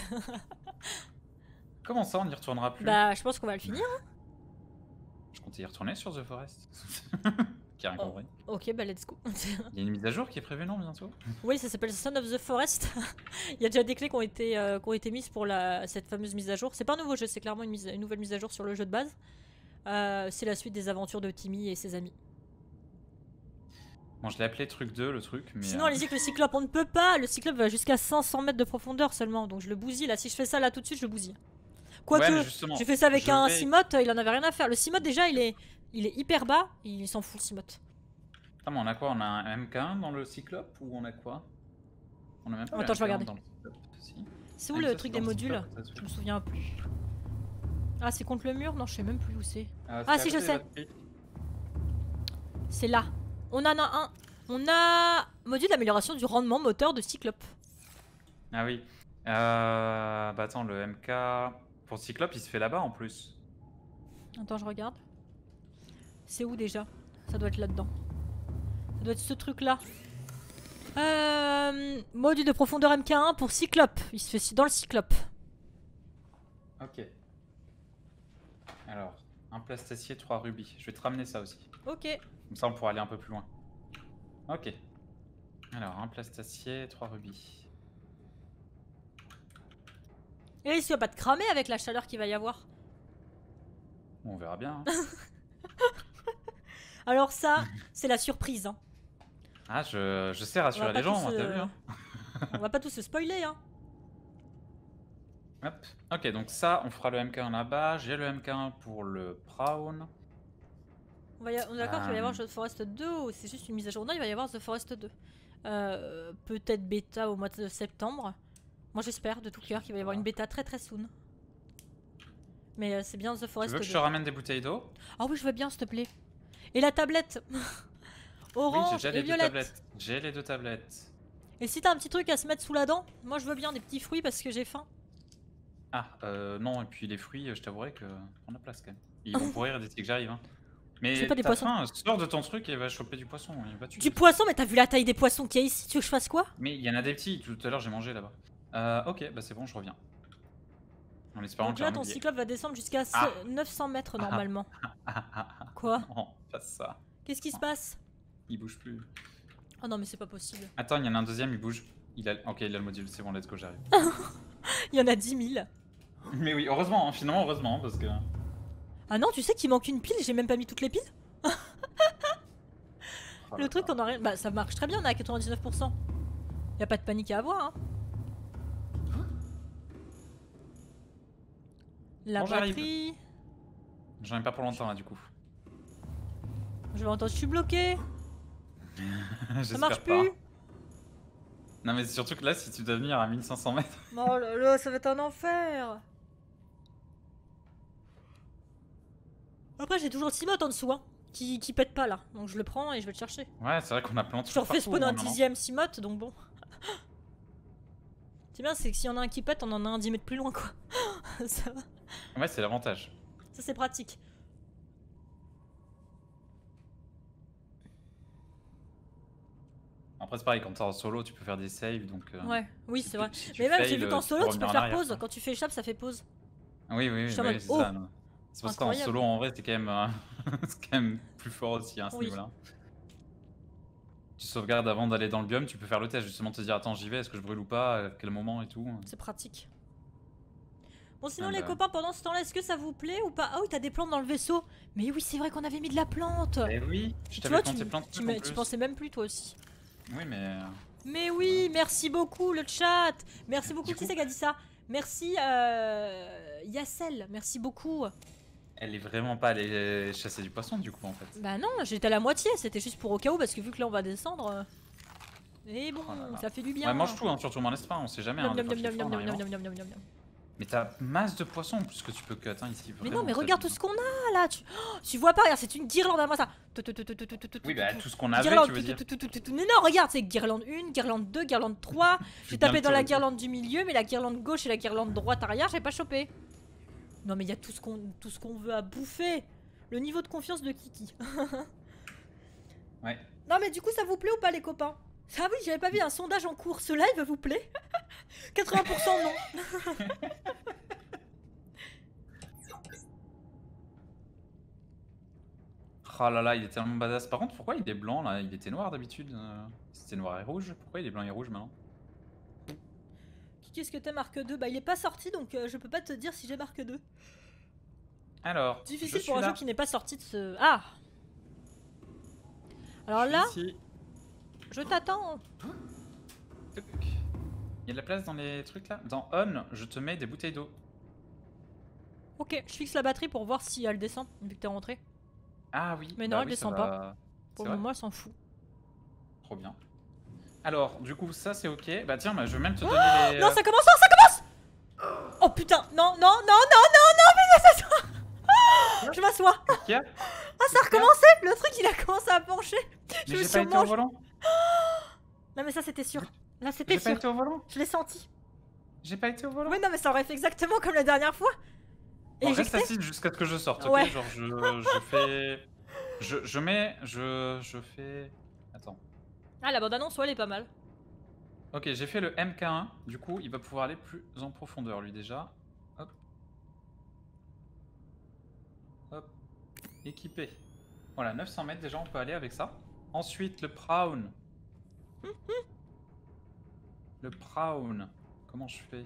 Comment ça, on n'y retournera plus? Bah je pense qu'on va le finir. Hein. Je comptais y retourner sur The Forest. Qui a rien Oh. compris. Ok bah let's go. Il y a une mise à jour qui est prévue non bientôt? Oui ça s'appelle Son of the Forest. Il y a déjà des clés qui ont été, euh, qui ont été mises pour la, cette fameuse mise à jour. C'est pas un nouveau jeu, c'est clairement une, mise, une nouvelle mise à jour sur le jeu de base. Euh, c'est la suite des aventures de Timmy et ses amis. Bon, je l'ai appelé truc deux, le truc, mais. Sinon euh, allez-y que le cyclope on ne peut pas. Le cyclope va jusqu'à cinq cents mètres de profondeur seulement. Donc je le bousille là. Si je fais ça là tout de suite je le bousille. Quoique Ouais, mais justement, j'ai fait ça avec je un vais- Cimote, il en avait rien à faire. Le Cimote déjà il est, il est hyper bas. Il s'en fout le Cimote. Ah, mais on a quoi? On a un M K un dans le cyclope ou on a quoi? On a même pas Attends, le je vais M K un regarder. dans le cyclope, si. C'est où Ah, le ça, truc c'est des dans le modules? cyclope, ça se Je fait. me souviens plus. Ah c'est contre le mur? Non je sais même plus où c'est. Ah, Ah, c'est si, à je côté sais. de la petite. C'est là. On en a un. On a module d'amélioration du rendement moteur de Cyclope. Ah oui. Euh... Bah attends, le M K pour cyclope, il se fait là-bas en plus. Attends, je regarde. C'est où déjà? Ça doit être là-dedans. Ça doit être ce truc-là. Euh, module de profondeur M K un pour Cyclope. Il se fait dans le Cyclope. Ok. Alors, un plastacier, trois rubis. Je vais te ramener ça aussi. Ok. Comme ça, on pourra aller un peu plus loin. Ok. Alors, un plastacier, trois rubis. Et il va pas te cramer avec la chaleur qu'il va y avoir. Bon, on verra bien. Hein. Alors ça, c'est la surprise. Hein. Ah, je, je sais On rassurer va pas les gens, tous, hein, t'as euh, vu. Hein. On va pas tous se spoiler. Hein. Hop. Ok, donc ça, on fera le M K un là-bas. J'ai le M K un pour le Brown. On, va y a- on est d'accord qu'il va y avoir Euh. The Forest deux ou c'est juste une mise à jour? Non, il va y avoir The Forest deux. Euh, Peut-être bêta au mois de septembre. Moi j'espère de tout cœur qu'il va y avoir une bêta très très soon. Mais euh, c'est bien The Tu Forest veux que je deux. te ramène des bouteilles d'eau? Ah oui, je veux bien, s'il te plaît. Et la tablette Oui, j'ai orange déjà et les deux violette. tablettes. J'ai les deux tablettes. Et si t'as un petit truc à se mettre sous la dent, moi je veux bien des petits fruits parce que j'ai faim. Ah, euh, non, et puis les fruits, je t'avouerai que on a place quand même. Ils vont pourrir d'ici que j'arrive. Hein. Mais Je veux pas des t'as poissons. faim, sors de ton truc et va choper du poisson. Il va tuer. Du poisson, mais t'as vu la taille des poissons qu'il y a ici? Tu veux que je fasse quoi? Mais il y en a des petits. Tout à l'heure, j'ai mangé là-bas. Euh, ok, bah c'est bon, je reviens. En espérant Donc que j'ai là, rien ton oublié. cyclope va descendre jusqu'à Ah. neuf cents mètres Ah. normalement. Ah, ah, ah. Quoi? Non, pas ça. Qu'est-ce qui se passe? Il bouge plus. Oh non, mais c'est pas possible. Attends, il y en a un deuxième, il bouge. Il a... Ok, il a le module, c'est bon, let's go, j'arrive. Il y en a dix mille. Mais oui, heureusement, hein, finalement, heureusement, parce que. Ah non, tu sais qu'il manque une pile, j'ai même pas mis toutes les piles. Oh Le là truc, là. on a rien. Bah, ça marche très bien, on est à quatre-vingt-dix-neuf pour cent. Y a pas de panique à avoir, hein. La Bon, j'arrive. batterie. J'en ai pas pour longtemps là, du coup. Je vais entendre, je suis bloqué. Ça J'espère marche pas. plus. Non, mais c'est surtout que là, si tu dois venir à mille cinq cents mètres. Oh là là, ça va être un enfer. Après, j'ai toujours le Cimote en dessous, hein. Qui, qui pète pas là. Donc je le prends et je vais le chercher. Ouais, c'est vrai qu'on a plein de Je trucs. refais partout, spawn un hein, maintenant. dixième Cimote, donc bon. C'est bien, c'est que s'il y en a un qui pète, on en a un dix mètres plus loin, quoi. Ça va. Ouais, c'est l'avantage. Ça, c'est pratique. Après, c'est pareil, quand t'es en solo, tu peux faire des saves, donc. euh, Ouais, oui, si c'est tu- vrai. si tu Mais même, j'ai fails, vu euh, qu'en tu solo, tu revenir peux en faire arrière, pause. quoi. Quand tu fais échappe, ça fait pause. Oui, oui, Je oui, suis en oui, mode, c'est oh, ça. non. C'est pour ça qu'en incroyable. solo, en vrai, c'est quand même, euh, c'est quand même plus fort aussi hein, à ce Oui. niveau-là. Tu sauvegardes avant d'aller dans le biome, tu peux faire le test, justement te dire attends, j'y vais, est-ce que je brûle ou pas, à quel moment et tout. C'est pratique. Bon, sinon, Ah les bah. copains, pendant ce temps-là, est-ce que ça vous plaît ou pas? Ah oui, t'as des plantes dans le vaisseau. Mais oui, c'est vrai qu'on avait mis de la plante. Eh oui, je Tu t'avais vois, planté tu, plein de tu, trucs en me- tu plus. pensais même plus, toi aussi. Oui, mais. euh, Mais oui, merci beaucoup, le chat. Merci beaucoup. Du Qui coup- c'est qui a dit ça? Merci, euh, Yassel. Merci beaucoup. Elle est vraiment pas allée chasser du poisson, du coup, en fait. Bah non, j'étais à la moitié. C'était juste pour au cas où, parce que vu que là, on va descendre. euh, Et bon, Oh là là. ça fait du bien. Ouais, mange tout, hein, surtout m'en laisse pas, on sait jamais. Hein, Miam, des miam, fois miam, qu'il miam, faut en miam, miam, arrivant. miam, miam, miam, miam. Mais t'as masse de poissons en plus que tu peux cut hein, ici. Mais Vraiment, non, mais ça regarde tout dit. ce qu'on a là. Tu, oh, tu vois pas, regarde, c'est une guirlande à moi ça. Oui, bah tout ce qu'on avait, Guirlande, tu veux dire. tout, tout, tout, tout, tout. Mais non, regarde, c'est guirlande un, guirlande deux, guirlande trois. J'ai bien tapé le dans la tour, guirlande du milieu, mais la guirlande gauche et la guirlande droite arrière, j'ai pas chopé. Non, mais il y a tout ce qu'on tout ce qu'on veut à bouffer. Le niveau de confiance de Kiki. Ouais. Non, mais du coup, ça vous plaît ou pas, les copains? Ah oui, j'avais pas vu un sondage en cours. Ce live vous plaît? quatre-vingts pour cent non. Oh là là, il est tellement badass. Par contre, pourquoi il est blanc là? Il était noir d'habitude. euh, C'était noir et rouge. Pourquoi il est blanc et rouge maintenant? Kiki, est-ce que t'as marque deux? Bah, il est pas sorti, donc euh, je peux pas te dire si j'ai marque deux. Alors, Difficile je pour un suis jeu là. qui n'est pas sorti de ce... Ah. Alors Je suis là, ici. je t'attends. Tuc. Il y a de la place dans les trucs là. Dans On, je te mets des bouteilles d'eau. Ok, je fixe la batterie pour voir si elle descend, vu que t'es rentré. Ah oui. Mais bah non, elle oui, ça descend va- pas. Pour C'est le vrai. moment, elle s'en fout. Trop bien. Alors, du coup, ça c'est ok. Bah tiens, bah, je vais même te donner les. Non, euh, ça commence, ça commence. Oh putain, non, non, non, non, non, non, mais ça s'assoit. Je m'assois. Qu'est-ce qu'il y a Ah, ça a recommencé. Le truc, il a commencé à pencher. Je Mais me j'ai pas été au surmange. volant. Non, mais ça, c'était sûr. Là, c'était J'ai pas sûr. été au volant. Je l'ai senti. J'ai pas été au volant. Oui, non, mais ça aurait fait exactement comme la dernière fois. Bon, reste Éjecté. assis jusqu'à ce que je sorte, ok? Ouais. Genre, je, je fais. Je, je mets. Je, je fais. Attends. Ah, la bande-annonce, ouais, elle est pas mal. Ok, j'ai fait le M K un. Du coup, il va pouvoir aller plus en profondeur, lui, déjà. Hop. Hop. Équipé. Voilà, neuf cents mètres déjà, on peut aller avec ça. Ensuite, le Prawn. Le Prawn. Comment je fais?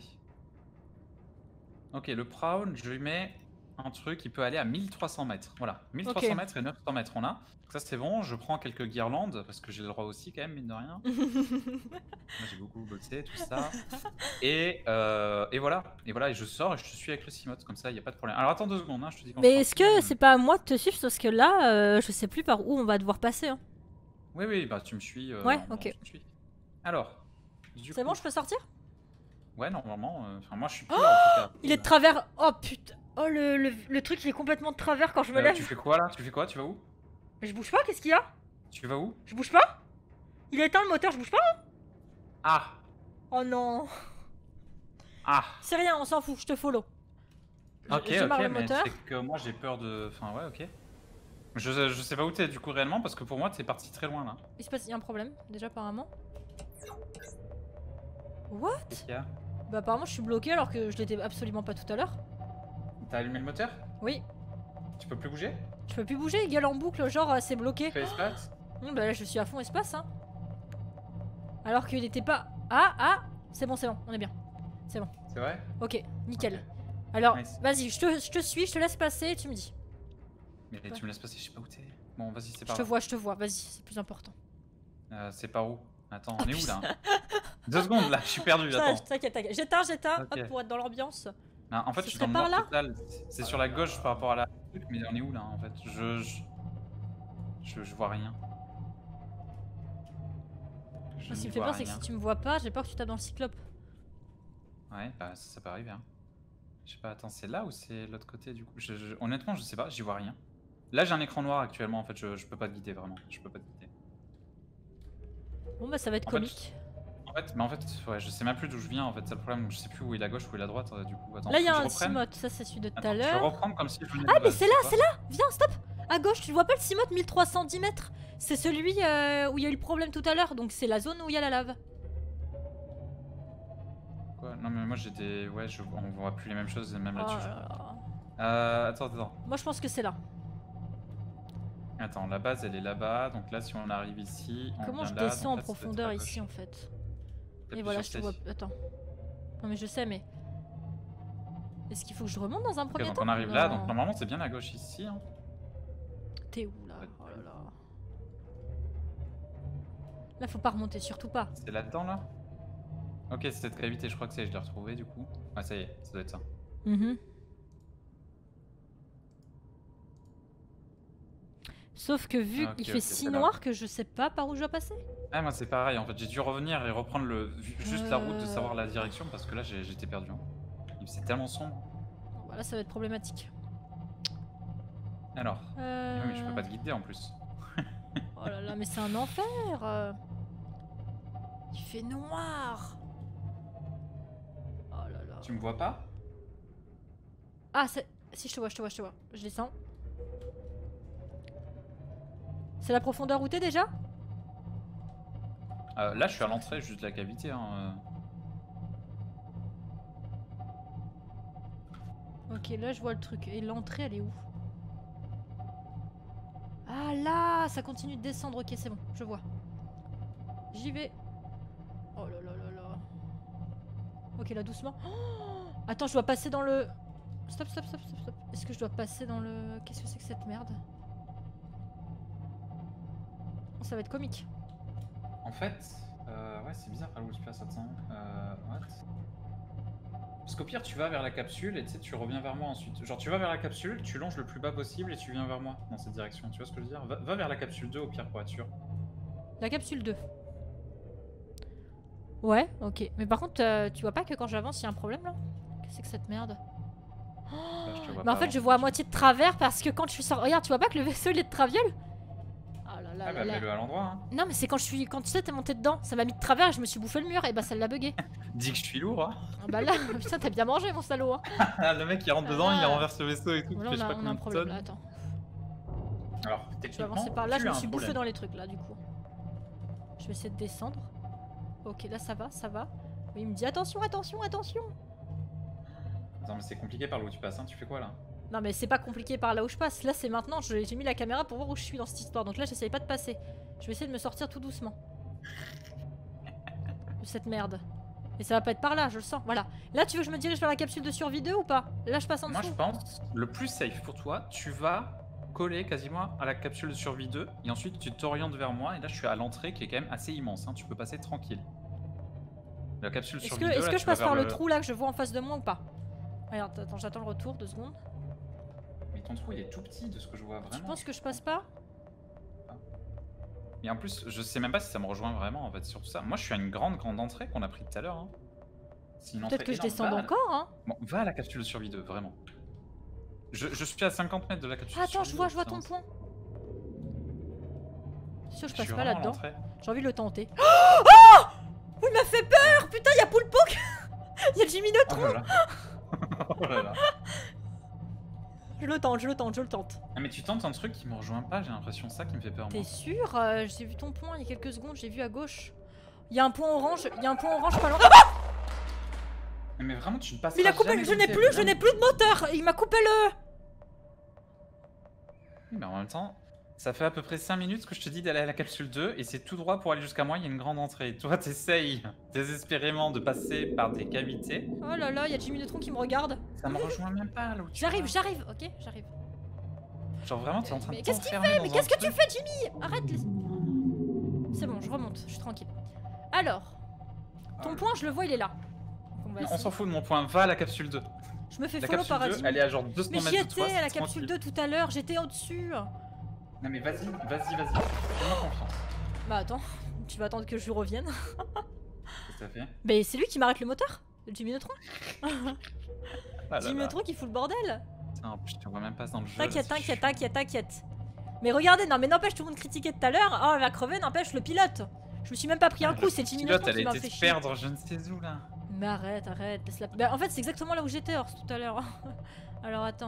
Ok, le Prawn, je lui mets un truc qui peut aller à mille trois cents mètres. Voilà, mille trois cents Ok. mètres et neuf cents mètres on a. Donc ça c'est bon, je prends quelques guirlandes parce que j'ai le droit aussi quand même, mine de rien. Moi j'ai beaucoup bossé, tout ça. Et, euh, et voilà, et voilà, et je sors et je te suis avec le Cimote, comme ça il n'y a pas de problème. Alors attends deux secondes, hein, je te dis quand Mais je est-ce sors. que c'est pas à moi de te suivre? Parce que là, euh, je sais plus par où on va devoir passer. Hein. Oui, oui, bah tu me suis. euh, Ouais, normalement, ok. tu me suis. Alors, du C'est coup- bon, je peux sortir? Ouais, normalement, euh, enfin moi je suis plus là, en tout cas. Il est de travers. Oh putain. Oh, le, le, le truc, il est complètement de travers quand je me Euh, lève. tu fais quoi là? Tu fais quoi? Tu vas où? Mais je bouge pas, qu'est-ce qu'il y a? Tu vas où? Je bouge pas? Il a éteint le moteur, je bouge pas? Ah! Oh non. Ah! C'est rien, on s'en fout, je te follow. Je- Ok, je démarre ok, le mais moteur. c'est que moi j'ai peur de... Enfin ouais, ok. Je, je sais pas où t'es du coup réellement parce que pour moi t'es parti très loin là. Il se passe, il y a un problème, déjà apparemment. What? Qu'est-ce qu'il y a? Bah apparemment je suis bloqué alors que je l'étais absolument pas tout à l'heure. T'as allumé le moteur? Oui. Tu peux plus bouger? Je peux plus bouger, il gueule en boucle, genre euh, c'est bloqué. Fais espace? Hum, bah là je suis à fond espace hein. Alors qu'il était pas... Ah ah. C'est bon, c'est bon, on est bien. C'est bon. C'est vrai? Ok, nickel. Ok. Alors, Nice. vas-y, je te, je te suis, je te laisse passer et tu me dis. Mais tu me laisses passer, je sais pas où t'es. Bon vas-y, c'est Je par te là. vois, je te vois, vas-y, c'est plus important. Euh, c'est par où? Attends, Oh, on est où putain. là? Deux secondes là, je suis perdu, Ça, attends. T'inquiète, t'inquiète. J'éteins, j'éteins, Ok. hop, pour être dans l'ambiance. Ah, en fait, Ce je suis serait dans le par noir là? total. C'est sur la gauche par rapport à la truc, mais on est où là en fait? Je... Je, je, je vois rien. Je Moi, ce qui n'y me fait vois peur, c'est que rien. si tu me vois pas, j'ai peur que tu tapes dans le cyclope. Ouais, bah ça, ça peut arriver. Hein. Je sais pas, attends, c'est là ou c'est l'autre côté du coup je, je- Honnêtement, je sais pas, j'y vois rien. Là, j'ai un écran noir actuellement, en fait, je, je peux pas te guider vraiment. Je peux pas te guider. Bon, bah, ça va être En fait, comique. En fait, mais en fait, ouais, je sais même plus d'où je viens en fait, c'est le problème. Je sais plus où est la gauche, où est la droite euh, du coup. Attends, Là, il y a faut un que je reprenne. Cimote, ça, c'est celui de tout Attends, à je vais l'heure. reprendre comme si je venais de Ah, la mais base, c'est là, pas c'est là. Viens, stop. À gauche, tu vois pas le Cimote mille trois cent dix mètres? C'est celui euh, où il y a eu le problème tout à l'heure, donc c'est la zone où il y a la lave. Quoi? Non, mais moi j'ai des. Ouais, je... on voit plus les mêmes choses, même Oh là-dessus. là là. Euh, attends, attends. Moi, je pense que c'est là. Attends, la base elle est là-bas, donc là, si on arrive ici. On Comment vient je là, descends en donc là, ça doit être profondeur à gauche. ici, en fait? T'appuies Et voilà, je sur te C. vois. Attends. Non, mais je sais, mais. Est-ce qu'il faut que je remonte dans un Ok, premier donc temps? on arrive là, Non. donc normalement c'est bien à gauche ici. Hein. T'es où là? Ouais. Oh là là. Là, faut pas remonter, surtout pas. C'est là-dedans là? Ok, c'est cette gravité, je crois que c'est, je l'ai retrouvé du coup. Ah, ça y est, ça doit être ça. Mhm. Sauf que vu Ah, ok, qu'il ok, fait c'est si là. noir que je sais pas par où je dois passer. Ah, moi c'est pareil en fait, j'ai dû revenir et reprendre le, juste la route de Euh. savoir la direction parce que là j'ai- j'étais perdu. Hein. C'est tellement sombre. Voilà, ça va être problématique. Alors. Euh... Oui, mais je peux pas te guider en plus. Oh là là, mais c'est un enfer. euh. Il fait noir. Oh là là. Tu me vois pas? Ah, c'est... Si, je te vois, je te vois, je te vois. Je descends. C'est la profondeur où t'es déjà? euh, Là, je suis à l'entrée juste de la cavité. Hein. Ok, là, je vois le truc. Et l'entrée, elle est où? Ah là, ça continue de descendre. Ok, c'est bon, je vois. J'y vais. Oh là là là là. Ok, là, doucement. Oh, attends, je dois passer dans le... Stop, stop, stop, stop, stop. Est-ce que je dois passer dans le... Qu'est-ce que c'est que cette merde? Oh, ça va être comique. En fait, euh, ouais, c'est bizarre par où tu passes, attends. Euh, what? Parce qu'au pire, tu vas vers la capsule et tu sais, tu reviens vers moi ensuite. Genre, tu vas vers la capsule, tu longes le plus bas possible et tu viens vers moi dans cette direction. Tu vois ce que je veux dire? Va, va vers la capsule deux au pire pour être sûr. La capsule deux. Ouais, ok. Mais par contre, euh, tu vois pas que quand j'avance, il y a un problème là? Qu'est-ce que c'est que cette merde? Là, je te vois Mais en pas fait, je avancer. vois à moitié de travers parce que quand je suis sorti... Regarde, tu vois pas que le vaisseau il est de traviole? Oh là là Ah là bah là. mets-le à l'endroit. Hein. Non, mais c'est quand je suis... Quand tu sais, t'es monté dedans. Ça m'a mis de travers et je me suis bouffé le mur et bah ça l'a bugué. Dis que je suis lourd. Hein. Ah bah là, putain, t'as bien mangé mon salaud. Hein. Le mec il rentre dedans, Ah. il renverse le vaisseau et tout. Voilà, Tu fais on je a, sais pas on a un combien de problème tonnes. là, attends. Alors, Je vais techniquement, avancer par là, tu je me as un suis bouffé problème. dans les trucs là du coup. Je vais essayer de descendre. Ok, là ça va, ça va. Mais il me dit attention, attention, attention. Attends, mais c'est compliqué par là où tu passes. Hein. Tu fais quoi là? Non mais c'est pas compliqué par là où je passe. Là c'est maintenant, je- j'ai mis la caméra pour voir où je suis dans cette histoire. Donc là j'essaye pas de passer. Je vais essayer de me sortir tout doucement. De cette merde. Et ça va pas être par là, je le sens. Voilà. Là tu veux que je me dirige vers la capsule de survie deux ou pas? Là je passe en Moi dessous. je pense, le plus safe pour toi, tu vas coller quasiment à la capsule de survie deux et ensuite tu t'orientes vers moi et là je suis à l'entrée qui est quand même assez immense, hein, tu peux passer tranquille. La capsule Est-ce survie que, deux, est-ce là, que tu je vas passe vers par le trou là que je vois en face de moi ou pas? Regarde, attends, j'attends le retour, deux secondes. Mais ton trou il est tout petit de ce que je vois Tu vraiment. penses que je passe pas? Et en plus, je sais même pas si ça me rejoint vraiment en fait, surtout ça. Moi je suis à une grande grande entrée qu'on a pris tout à l'heure. Hein. C'est une entrée Peut-être que je énorme. descende Va à la- encore, hein. Bon, va à la capsule de survie deux, vraiment. Je, je suis à cinquante mètres de la capsule Ah, de attends, survie je vois, deux, je vois ton putain. point. C'est sûr, je Je passe suis pas vraiment à là-dedans. l'entrée. J'ai envie de le tenter. Oh, oh, il m'a fait peur. Putain, il y a Poulpo. Il y a Jimmy Oh Neutron. là là. Oh là là. Je le tente, je le tente, je le tente. Ah, mais tu tentes un truc qui me rejoint pas, j'ai l'impression ça qui me fait peur. T'es Moi. sûr? Euh, J'ai vu ton point il y a quelques secondes, j'ai vu à gauche. Il y a un point orange, il y a un point orange pas loin. Mais vraiment, tu ne passes Mais il a coupé, je n'ai plus, je n'ai plus de moteur. Il m'a coupé le... Oui, mais en même temps, ça fait à peu près cinq minutes que je te dis d'aller à la capsule deux et c'est tout droit pour aller jusqu'à moi, il y a une grande entrée. Toi, t'essayes désespérément de passer par des cavités. Oh là là, il y a Jimmy Neutron qui me regarde. Ça me rejoint même pas là où tu J'arrive, vas. j'arrive, ok, j'arrive. Genre vraiment, t'es en train Mais de qu'est-ce qu'il t'enfermer fait? dans Mais un qu'est-ce que tu truc. fais, Jimmy? Arrête les... C'est bon, je remonte, je suis tranquille. Alors, ton Ah, point, je le vois, il est là. Donc on va On essayer. s'en fout de mon point, va à la capsule deux. Je me fais La follow capsule par deux, Jimmy. elle est à genre deux cents Mais mètres j'y de toi, étais à la c'est capsule tranquille. deux tout à l'heure, j'étais au-dessus. Non mais vas-y, vas-y, vas-y, fais-moi confiance. Bah attends, tu vas attendre que je lui revienne. Qu'est-ce que ça fait? Mais c'est lui qui m'arrête le moteur, Jimmy Neutron. Ah là Jimmy là. Neutron qui fout le bordel. Putain, en plus, je te vois même pas dans le jeu. T'inquiète, là, c'est t'inquiète, chiant. t'inquiète, t'inquiète. Mais regardez, non mais n'empêche, tout le monde critiquait tout à l'heure. Oh, elle va crever, n'empêche, le pilote. Je me suis même pas pris un coup, c'est Jimmy Pilote, Neutron elle qui a m'a été fait se chier. perdre, je ne sais où là. Mais arrête, arrête, laisse-la... Bah, en fait, c'est exactement là où j'étais Horst, tout à l'heure. Alors attends.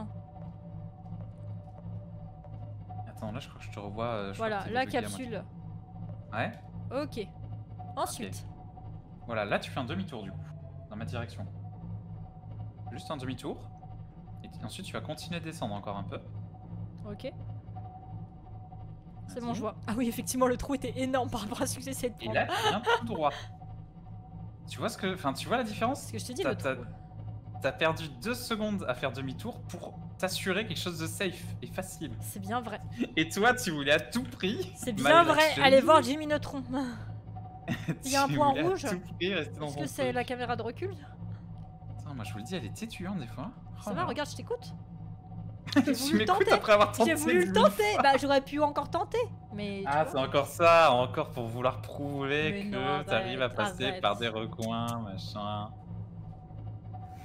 Attends, là je crois que je te revois. euh, je Voilà, crois que t'es la débugué à moitié. capsule. Ouais. Ok. Ensuite. Voilà, là tu fais un demi-tour du coup, dans ma direction. Juste un demi-tour. Et t- ensuite tu vas continuer de descendre encore un peu. Ok. C'est Vas-y. bon, je vois. Ah oui, effectivement, le trou était énorme par rapport à ce que j'essayais de Et prendre. là tu viens tout droit. Tu vois ce que. Enfin, tu vois la différence? Ce que je te dis, T'as- le t'as- trou. T'as perdu deux secondes à faire demi-tour pour t'assurer quelque chose de safe et facile. C'est bien vrai. Et toi, tu voulais à tout prix. C'est bien malgré vrai. que je Allez te voir dis, Jimmy Neutron. tu y a un point voulais à rouge. tout prix rester dans Est-ce ton que c'est truc. la caméra de recul? Attends, moi je vous le dis, elle est têtue hein, des fois. Oh Ça là va, là. regarde, je t'écoute. Tu J'ai voulu le m'écoutes tenter. après avoir tenté J'ai voulu le dix tenter. fois. Bah, j'aurais pu encore tenter. Mais. tu Ah, vois. c'est encore ça, encore pour vouloir prouver Mais que non, t'arrives à arrête, passer arrête. par des recoins, machin.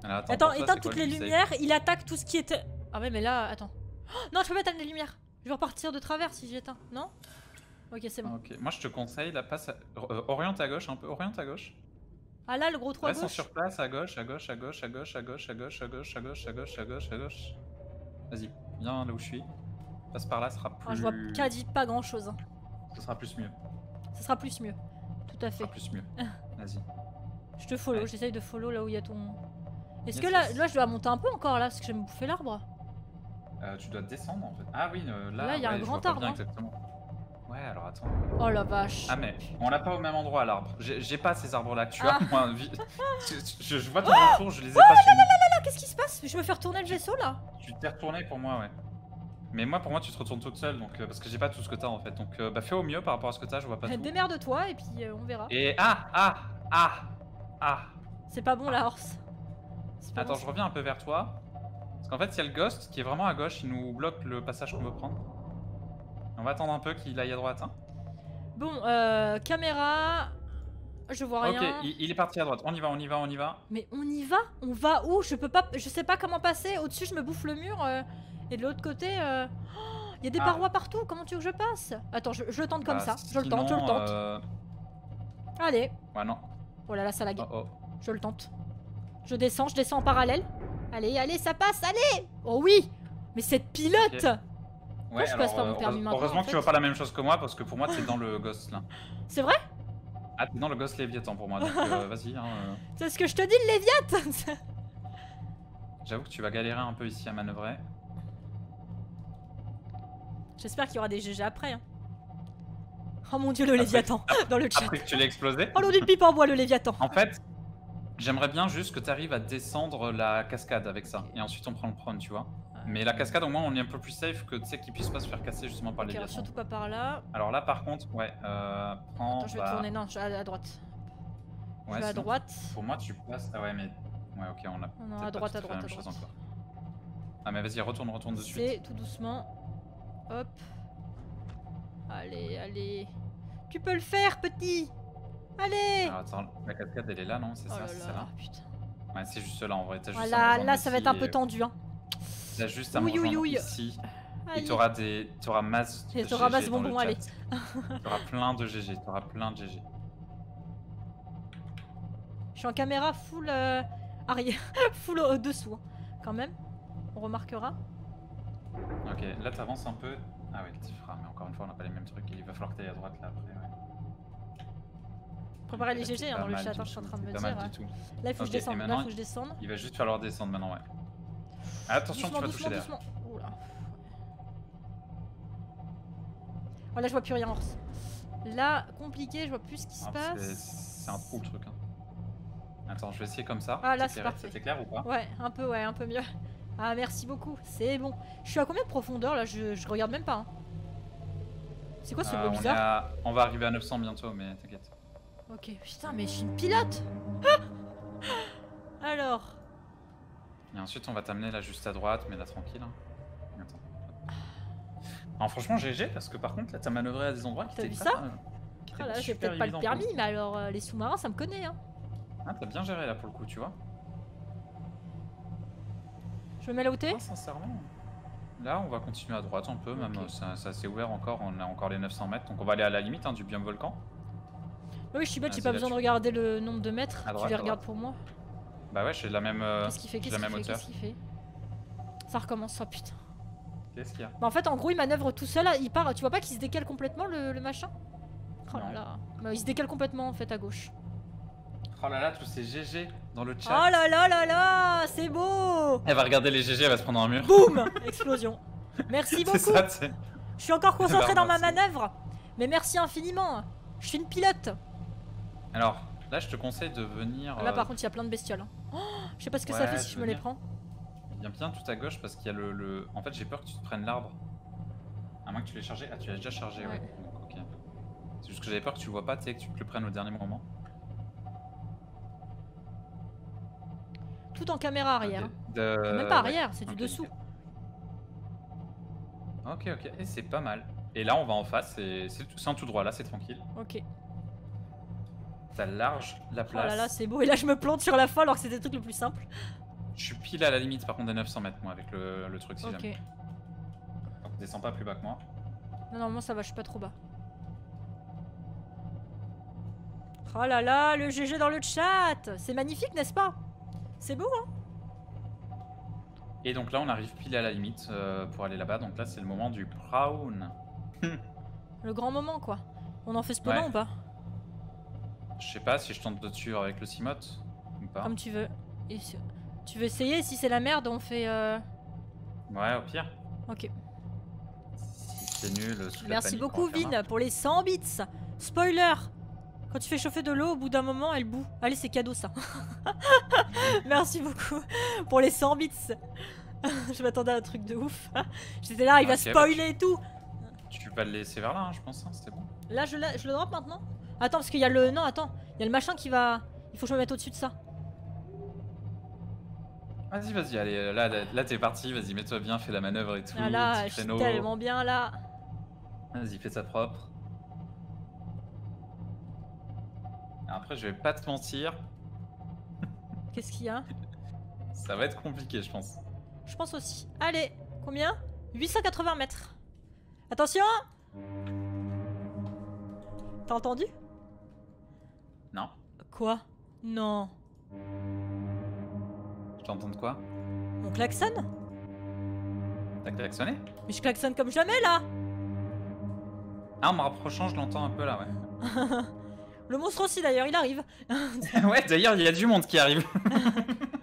Alors, attends, Attends, pour toi, éteins c'est quoi toutes le les plus safe? lumières, il attaque tout ce qui était... Ah ouais, mais là, attends. Oh, non, je peux pas éteindre les lumières. Je vais repartir de travers si j'éteins, non? Ok, c'est bon. Ok, moi je te conseille, la passe. À... euh, oriente à gauche un peu, oriente à gauche. Ah là, le gros trou à Reste en gauche. sur place, à gauche, à gauche, à gauche, à gauche, à gauche, à gauche, à gauche, à gauche, à gauche, à gauche, à gauche. Vas-y, viens là où je suis. Passe par là, ce sera plus. Ah, je vois quasi pas grand chose. Hein. Ce sera plus mieux. Ce sera plus mieux. Tout à Ce fait. sera plus mieux. Vas-y. Je te follow, Ouais. j'essaye de follow là où il y a ton... Est-ce Yes, que là, yes. là je dois monter un peu encore là, parce que je vais me bouffer l'arbre? Euh, tu dois descendre en fait. Ah oui, euh, là, Là, il y a ouais, un je grand vois pas arbre, bien hein. exactement. Ouais, alors attends. Oh la vache. Ah mais on l'a pas au même endroit l'arbre. J'ai j'ai pas ces arbres là que tu Ah. as. Moi, vi- je, je- je vois ton retour, je les ai pas sur moi. Ah, qu'est-ce qui se passe? Je me fais retourner le vaisseau là. Tu t'es retourné pour moi, ouais. Mais moi, pour moi, tu te retournes toute seule, donc euh, parce que j'ai pas tout ce que t'as en fait. Donc, euh, bah fais au mieux par rapport à ce que t'as, je vois pas tout. Démerde-toi et puis euh, on verra. Et ah, ah, ah, ah. C'est pas bon la horse. C'est pas Attends, bon, je reviens un peu vers toi. Parce qu'en fait, il y a le ghost qui est vraiment à gauche, il nous bloque le passage qu'on veut prendre. On va attendre un peu qu'il aille à droite. Hein. Bon, euh, caméra. Je vois Ok, rien. il, il est parti à droite. On y va, on y va, on y va. Mais on y va? On va où? Je peux pas. Je sais pas comment passer. Au-dessus, je me bouffe le mur. euh, et de l'autre côté, euh, oh, il y a des Ah. parois partout. Comment tu veux que je passe? Attends, je, je le tente comme Bah, ça. Je le tente, je le sinon, tente. euh, Allez. Ouais, non. Oh là là, ça lag. Oh, oh. Je le tente. Je descends, je descends en parallèle. Allez, allez, ça passe, allez! Oh oui! Mais cette pilote! Ok. Ouais, je alors, passe pas mon euh, permis heureuse- maintenant, heureusement en que tu fait vois pas la même chose que moi, parce que pour moi, t'es dans le ghost là. C'est vrai? Ah, t'es dans le ghost Léviathan pour moi, donc euh, vas-y. Hein, euh. C'est ce que je te dis, le Léviathan! J'avoue que tu vas galérer un peu ici à manœuvrer. J'espère qu'il y aura des G G après. Hein. Oh mon dieu, le Après- Léviathan! Dans le chat. Après que tu l'aies explosé. Oh l'eau d'une pipe en bois, le Léviathan! En fait, j'aimerais bien juste que tu arrives à descendre la cascade avec ça. Et ensuite, on prend le prône, tu vois. Mais la cascade, au moins, on est un peu plus safe que tu sais qu'il puisse pas se faire casser justement par Ok, les alors Léviathans. surtout pas par là. Alors là, par contre, ouais, euh, prends. Attends, je vais bah, tourner, non, je vais à à droite. ouais, je vais à sinon, droite. Pour moi, tu passes. Ah ouais, mais. Ouais, ok, on a. Non, non, peut-être à pas droite, tout à fait la droite, à même chose droite. encore. Ah, mais vas-y, retourne, retourne de suite. C'est tout doucement. Hop. Allez, allez. Tu peux le faire, petit! Allez! Alors attends, la cascade, elle est là, non? C'est Oh ça, là c'est là, celle-là. putain. Ouais, c'est juste là en vrai. T'as juste à Voilà, rejoindre là ça va ici être un peu et- tendu. Hein. T'as juste à me Ouille, ouille, rejoindre ouille. ici. Et Aïe. t'auras des. T'auras masse. Et de t'auras G G masse dans le bonbons, chat. allez. T'auras plein de G G, t'auras plein de G G. Je suis en caméra full euh, arrière, full euh, dessous. Hein. Quand même, on remarquera. Ok, là t'avances un peu. Ah ouais, tu feras, mais encore une fois, on n'a pas les mêmes trucs. Il va falloir que t'ailles à droite là après. Ouais. Préparez les Ok, G c'est G hein, pas dans le mal chat, du hein, je suis en tout, train de c'est me pas dire. mal hein. du tout. Là il faut que Ok, je descende, et là il maintenant, faut que je descende. Il va juste falloir descendre maintenant, ouais. Attention, Doucement, tu vas doucement, toucher derrière. doucement. Oula. Oh là je vois plus rien, Horse. Là, compliqué, je vois plus ce qui se Ah, passe. c'est- C'est un trou le truc. Hein. Attends, je vais essayer comme ça. Ah, là, C'est c'est clair, parfait. c'était clair ou pas? Ouais, un peu, ouais, un peu mieux. Ah, merci beaucoup, c'est bon. Je suis à combien de profondeur là? Je, je regarde même pas. Hein. C'est quoi ce Euh, bruit on, est bizarre? à- on va arriver à neuf cents bientôt, mais t'inquiète. Ok, putain, mais je suis une pilote. Alors, Et ensuite, on va t'amener là juste à droite, mais là tranquille. Hein. Attends. Alors, franchement, G G, parce que par contre, là, t'as manœuvré à des endroits qui T'as étaient vu pas, ça euh, qui ah étaient là, j'ai super peut-être pas le évidents pour permis, mais alors euh, les sous-marins, ça me connaît. Hein. Ah, t'as bien géré là pour le coup, tu vois. Je me mets là où t'es? Ah, sincèrement. Là, on va continuer à droite un peu, même Ok. euh, ça- c'est assez ouvert encore, on a encore les neuf cents mètres, donc on va aller à la limite hein, du biome volcan. Oui, je suis bête, j'ai Vas-y, pas besoin de là-dessus. regarder le nombre de mètres. À droite, tu les à regardes droite. pour moi. Bah ouais, j'ai la même, euh, Qu'est-ce qu'il fait? j'ai Qu'est-ce la qu'il même fait? hauteur. Qu'est-ce qu'il fait? Ça recommence, oh putain. Qu'est-ce qu'il y a? Bah en fait, en gros, il manœuvre tout seul. Il part. Tu vois pas qu'il se décale complètement le, le machin? Oh là Non. là. Bah, il se décale complètement en fait à gauche. Oh là là, tous ces G G dans le chat. Oh là là là là, c'est beau. Elle va regarder les G G, elle va se prendre un mur. Boum. Explosion. Merci C'est beaucoup. ça, tu sais. Je suis encore concentrée Bah, dans ma merci. manœuvre. Mais merci infiniment. Je suis une pilote. Alors, là, je te conseille de venir. Là euh, par contre, il y a plein de bestioles. hein. Oh, je sais pas ce que ça ouais, fait si je je me veux les bien. prends. Viens bien tout à gauche parce qu'il y a le, le- En fait, j'ai peur que tu te prennes l'arbre. À moins que tu l'aies chargé. Ah, tu l'as déjà chargé, ouais. Ouais. Donc, ok. C'est juste que j'avais peur que tu le vois pas, tu sais, que tu te le prennes au dernier moment. Tout en caméra arrière. Ok. hein. De- Même pas ouais. arrière, c'est du Ok, dessous. Ok, ok. Et c'est pas mal. Et là, on va en face. et C'est c'est un tout droit, là, c'est tranquille. Ok. T'as large la Oh place. là là, c'est beau. Et là, je me plante sur la fin alors que c'était le truc le plus simple. Je suis pile à la limite par contre des neuf cents mètres moi avec le, le truc si Ok. jamais. Donc descends pas plus bas que moi. Non, non, moi ça va, je suis pas trop bas. Oh là là, le G G dans le chat. C'est magnifique, n'est-ce pas? C'est beau, hein? Et donc là on arrive pile à la limite euh, pour aller là-bas. Donc là c'est le moment du Brown. Le grand moment, quoi. On en fait spawner Ouais. ou pas? Je sais pas si je tente de tuer avec le Cimote ou pas. Comme tu veux. Et si- Tu veux essayer? Si c'est la merde, on fait... euh, Ouais au pire. Ok. Si c'est nul. sous la Merci panique, on beaucoup, va faire Vin, un. pour les cent bits. Spoiler! Quand tu fais chauffer de l'eau, au bout d'un moment, elle bout. Allez, c'est cadeau, ça. Merci beaucoup pour les cent bits. Je m'attendais à un truc de ouf. J'étais là, il va Ok, bah, spoiler et tout. Tu peux pas le laisser vers là hein, je pense. Hein, C'était bon. Là, je, la- je le drop maintenant? Attends, parce qu'il y a le... Non, attends. Il y a le machin qui va... Il faut que je me mette au-dessus de ça. Vas-y vas-y allez là là, là t'es parti. Vas-y mets-toi bien, fais la manœuvre et tout. Ah là, petit je suis créneau. tellement bien là. Vas-y fais ça propre. Après je vais pas te mentir. Qu'est-ce qu'il y a? Ça va être compliqué je pense. Je pense aussi. Allez, combien? huit cent quatre-vingts mètres. Attention! T'as entendu? Non. Quoi? Non. Je t'entends de quoi? On klaxonne? T'as klaxonné? Mais je klaxonne comme jamais là! Ah en me rapprochant je l'entends un peu là ouais. Le monstre aussi d'ailleurs, il arrive. Ouais d'ailleurs il y a du monde qui arrive.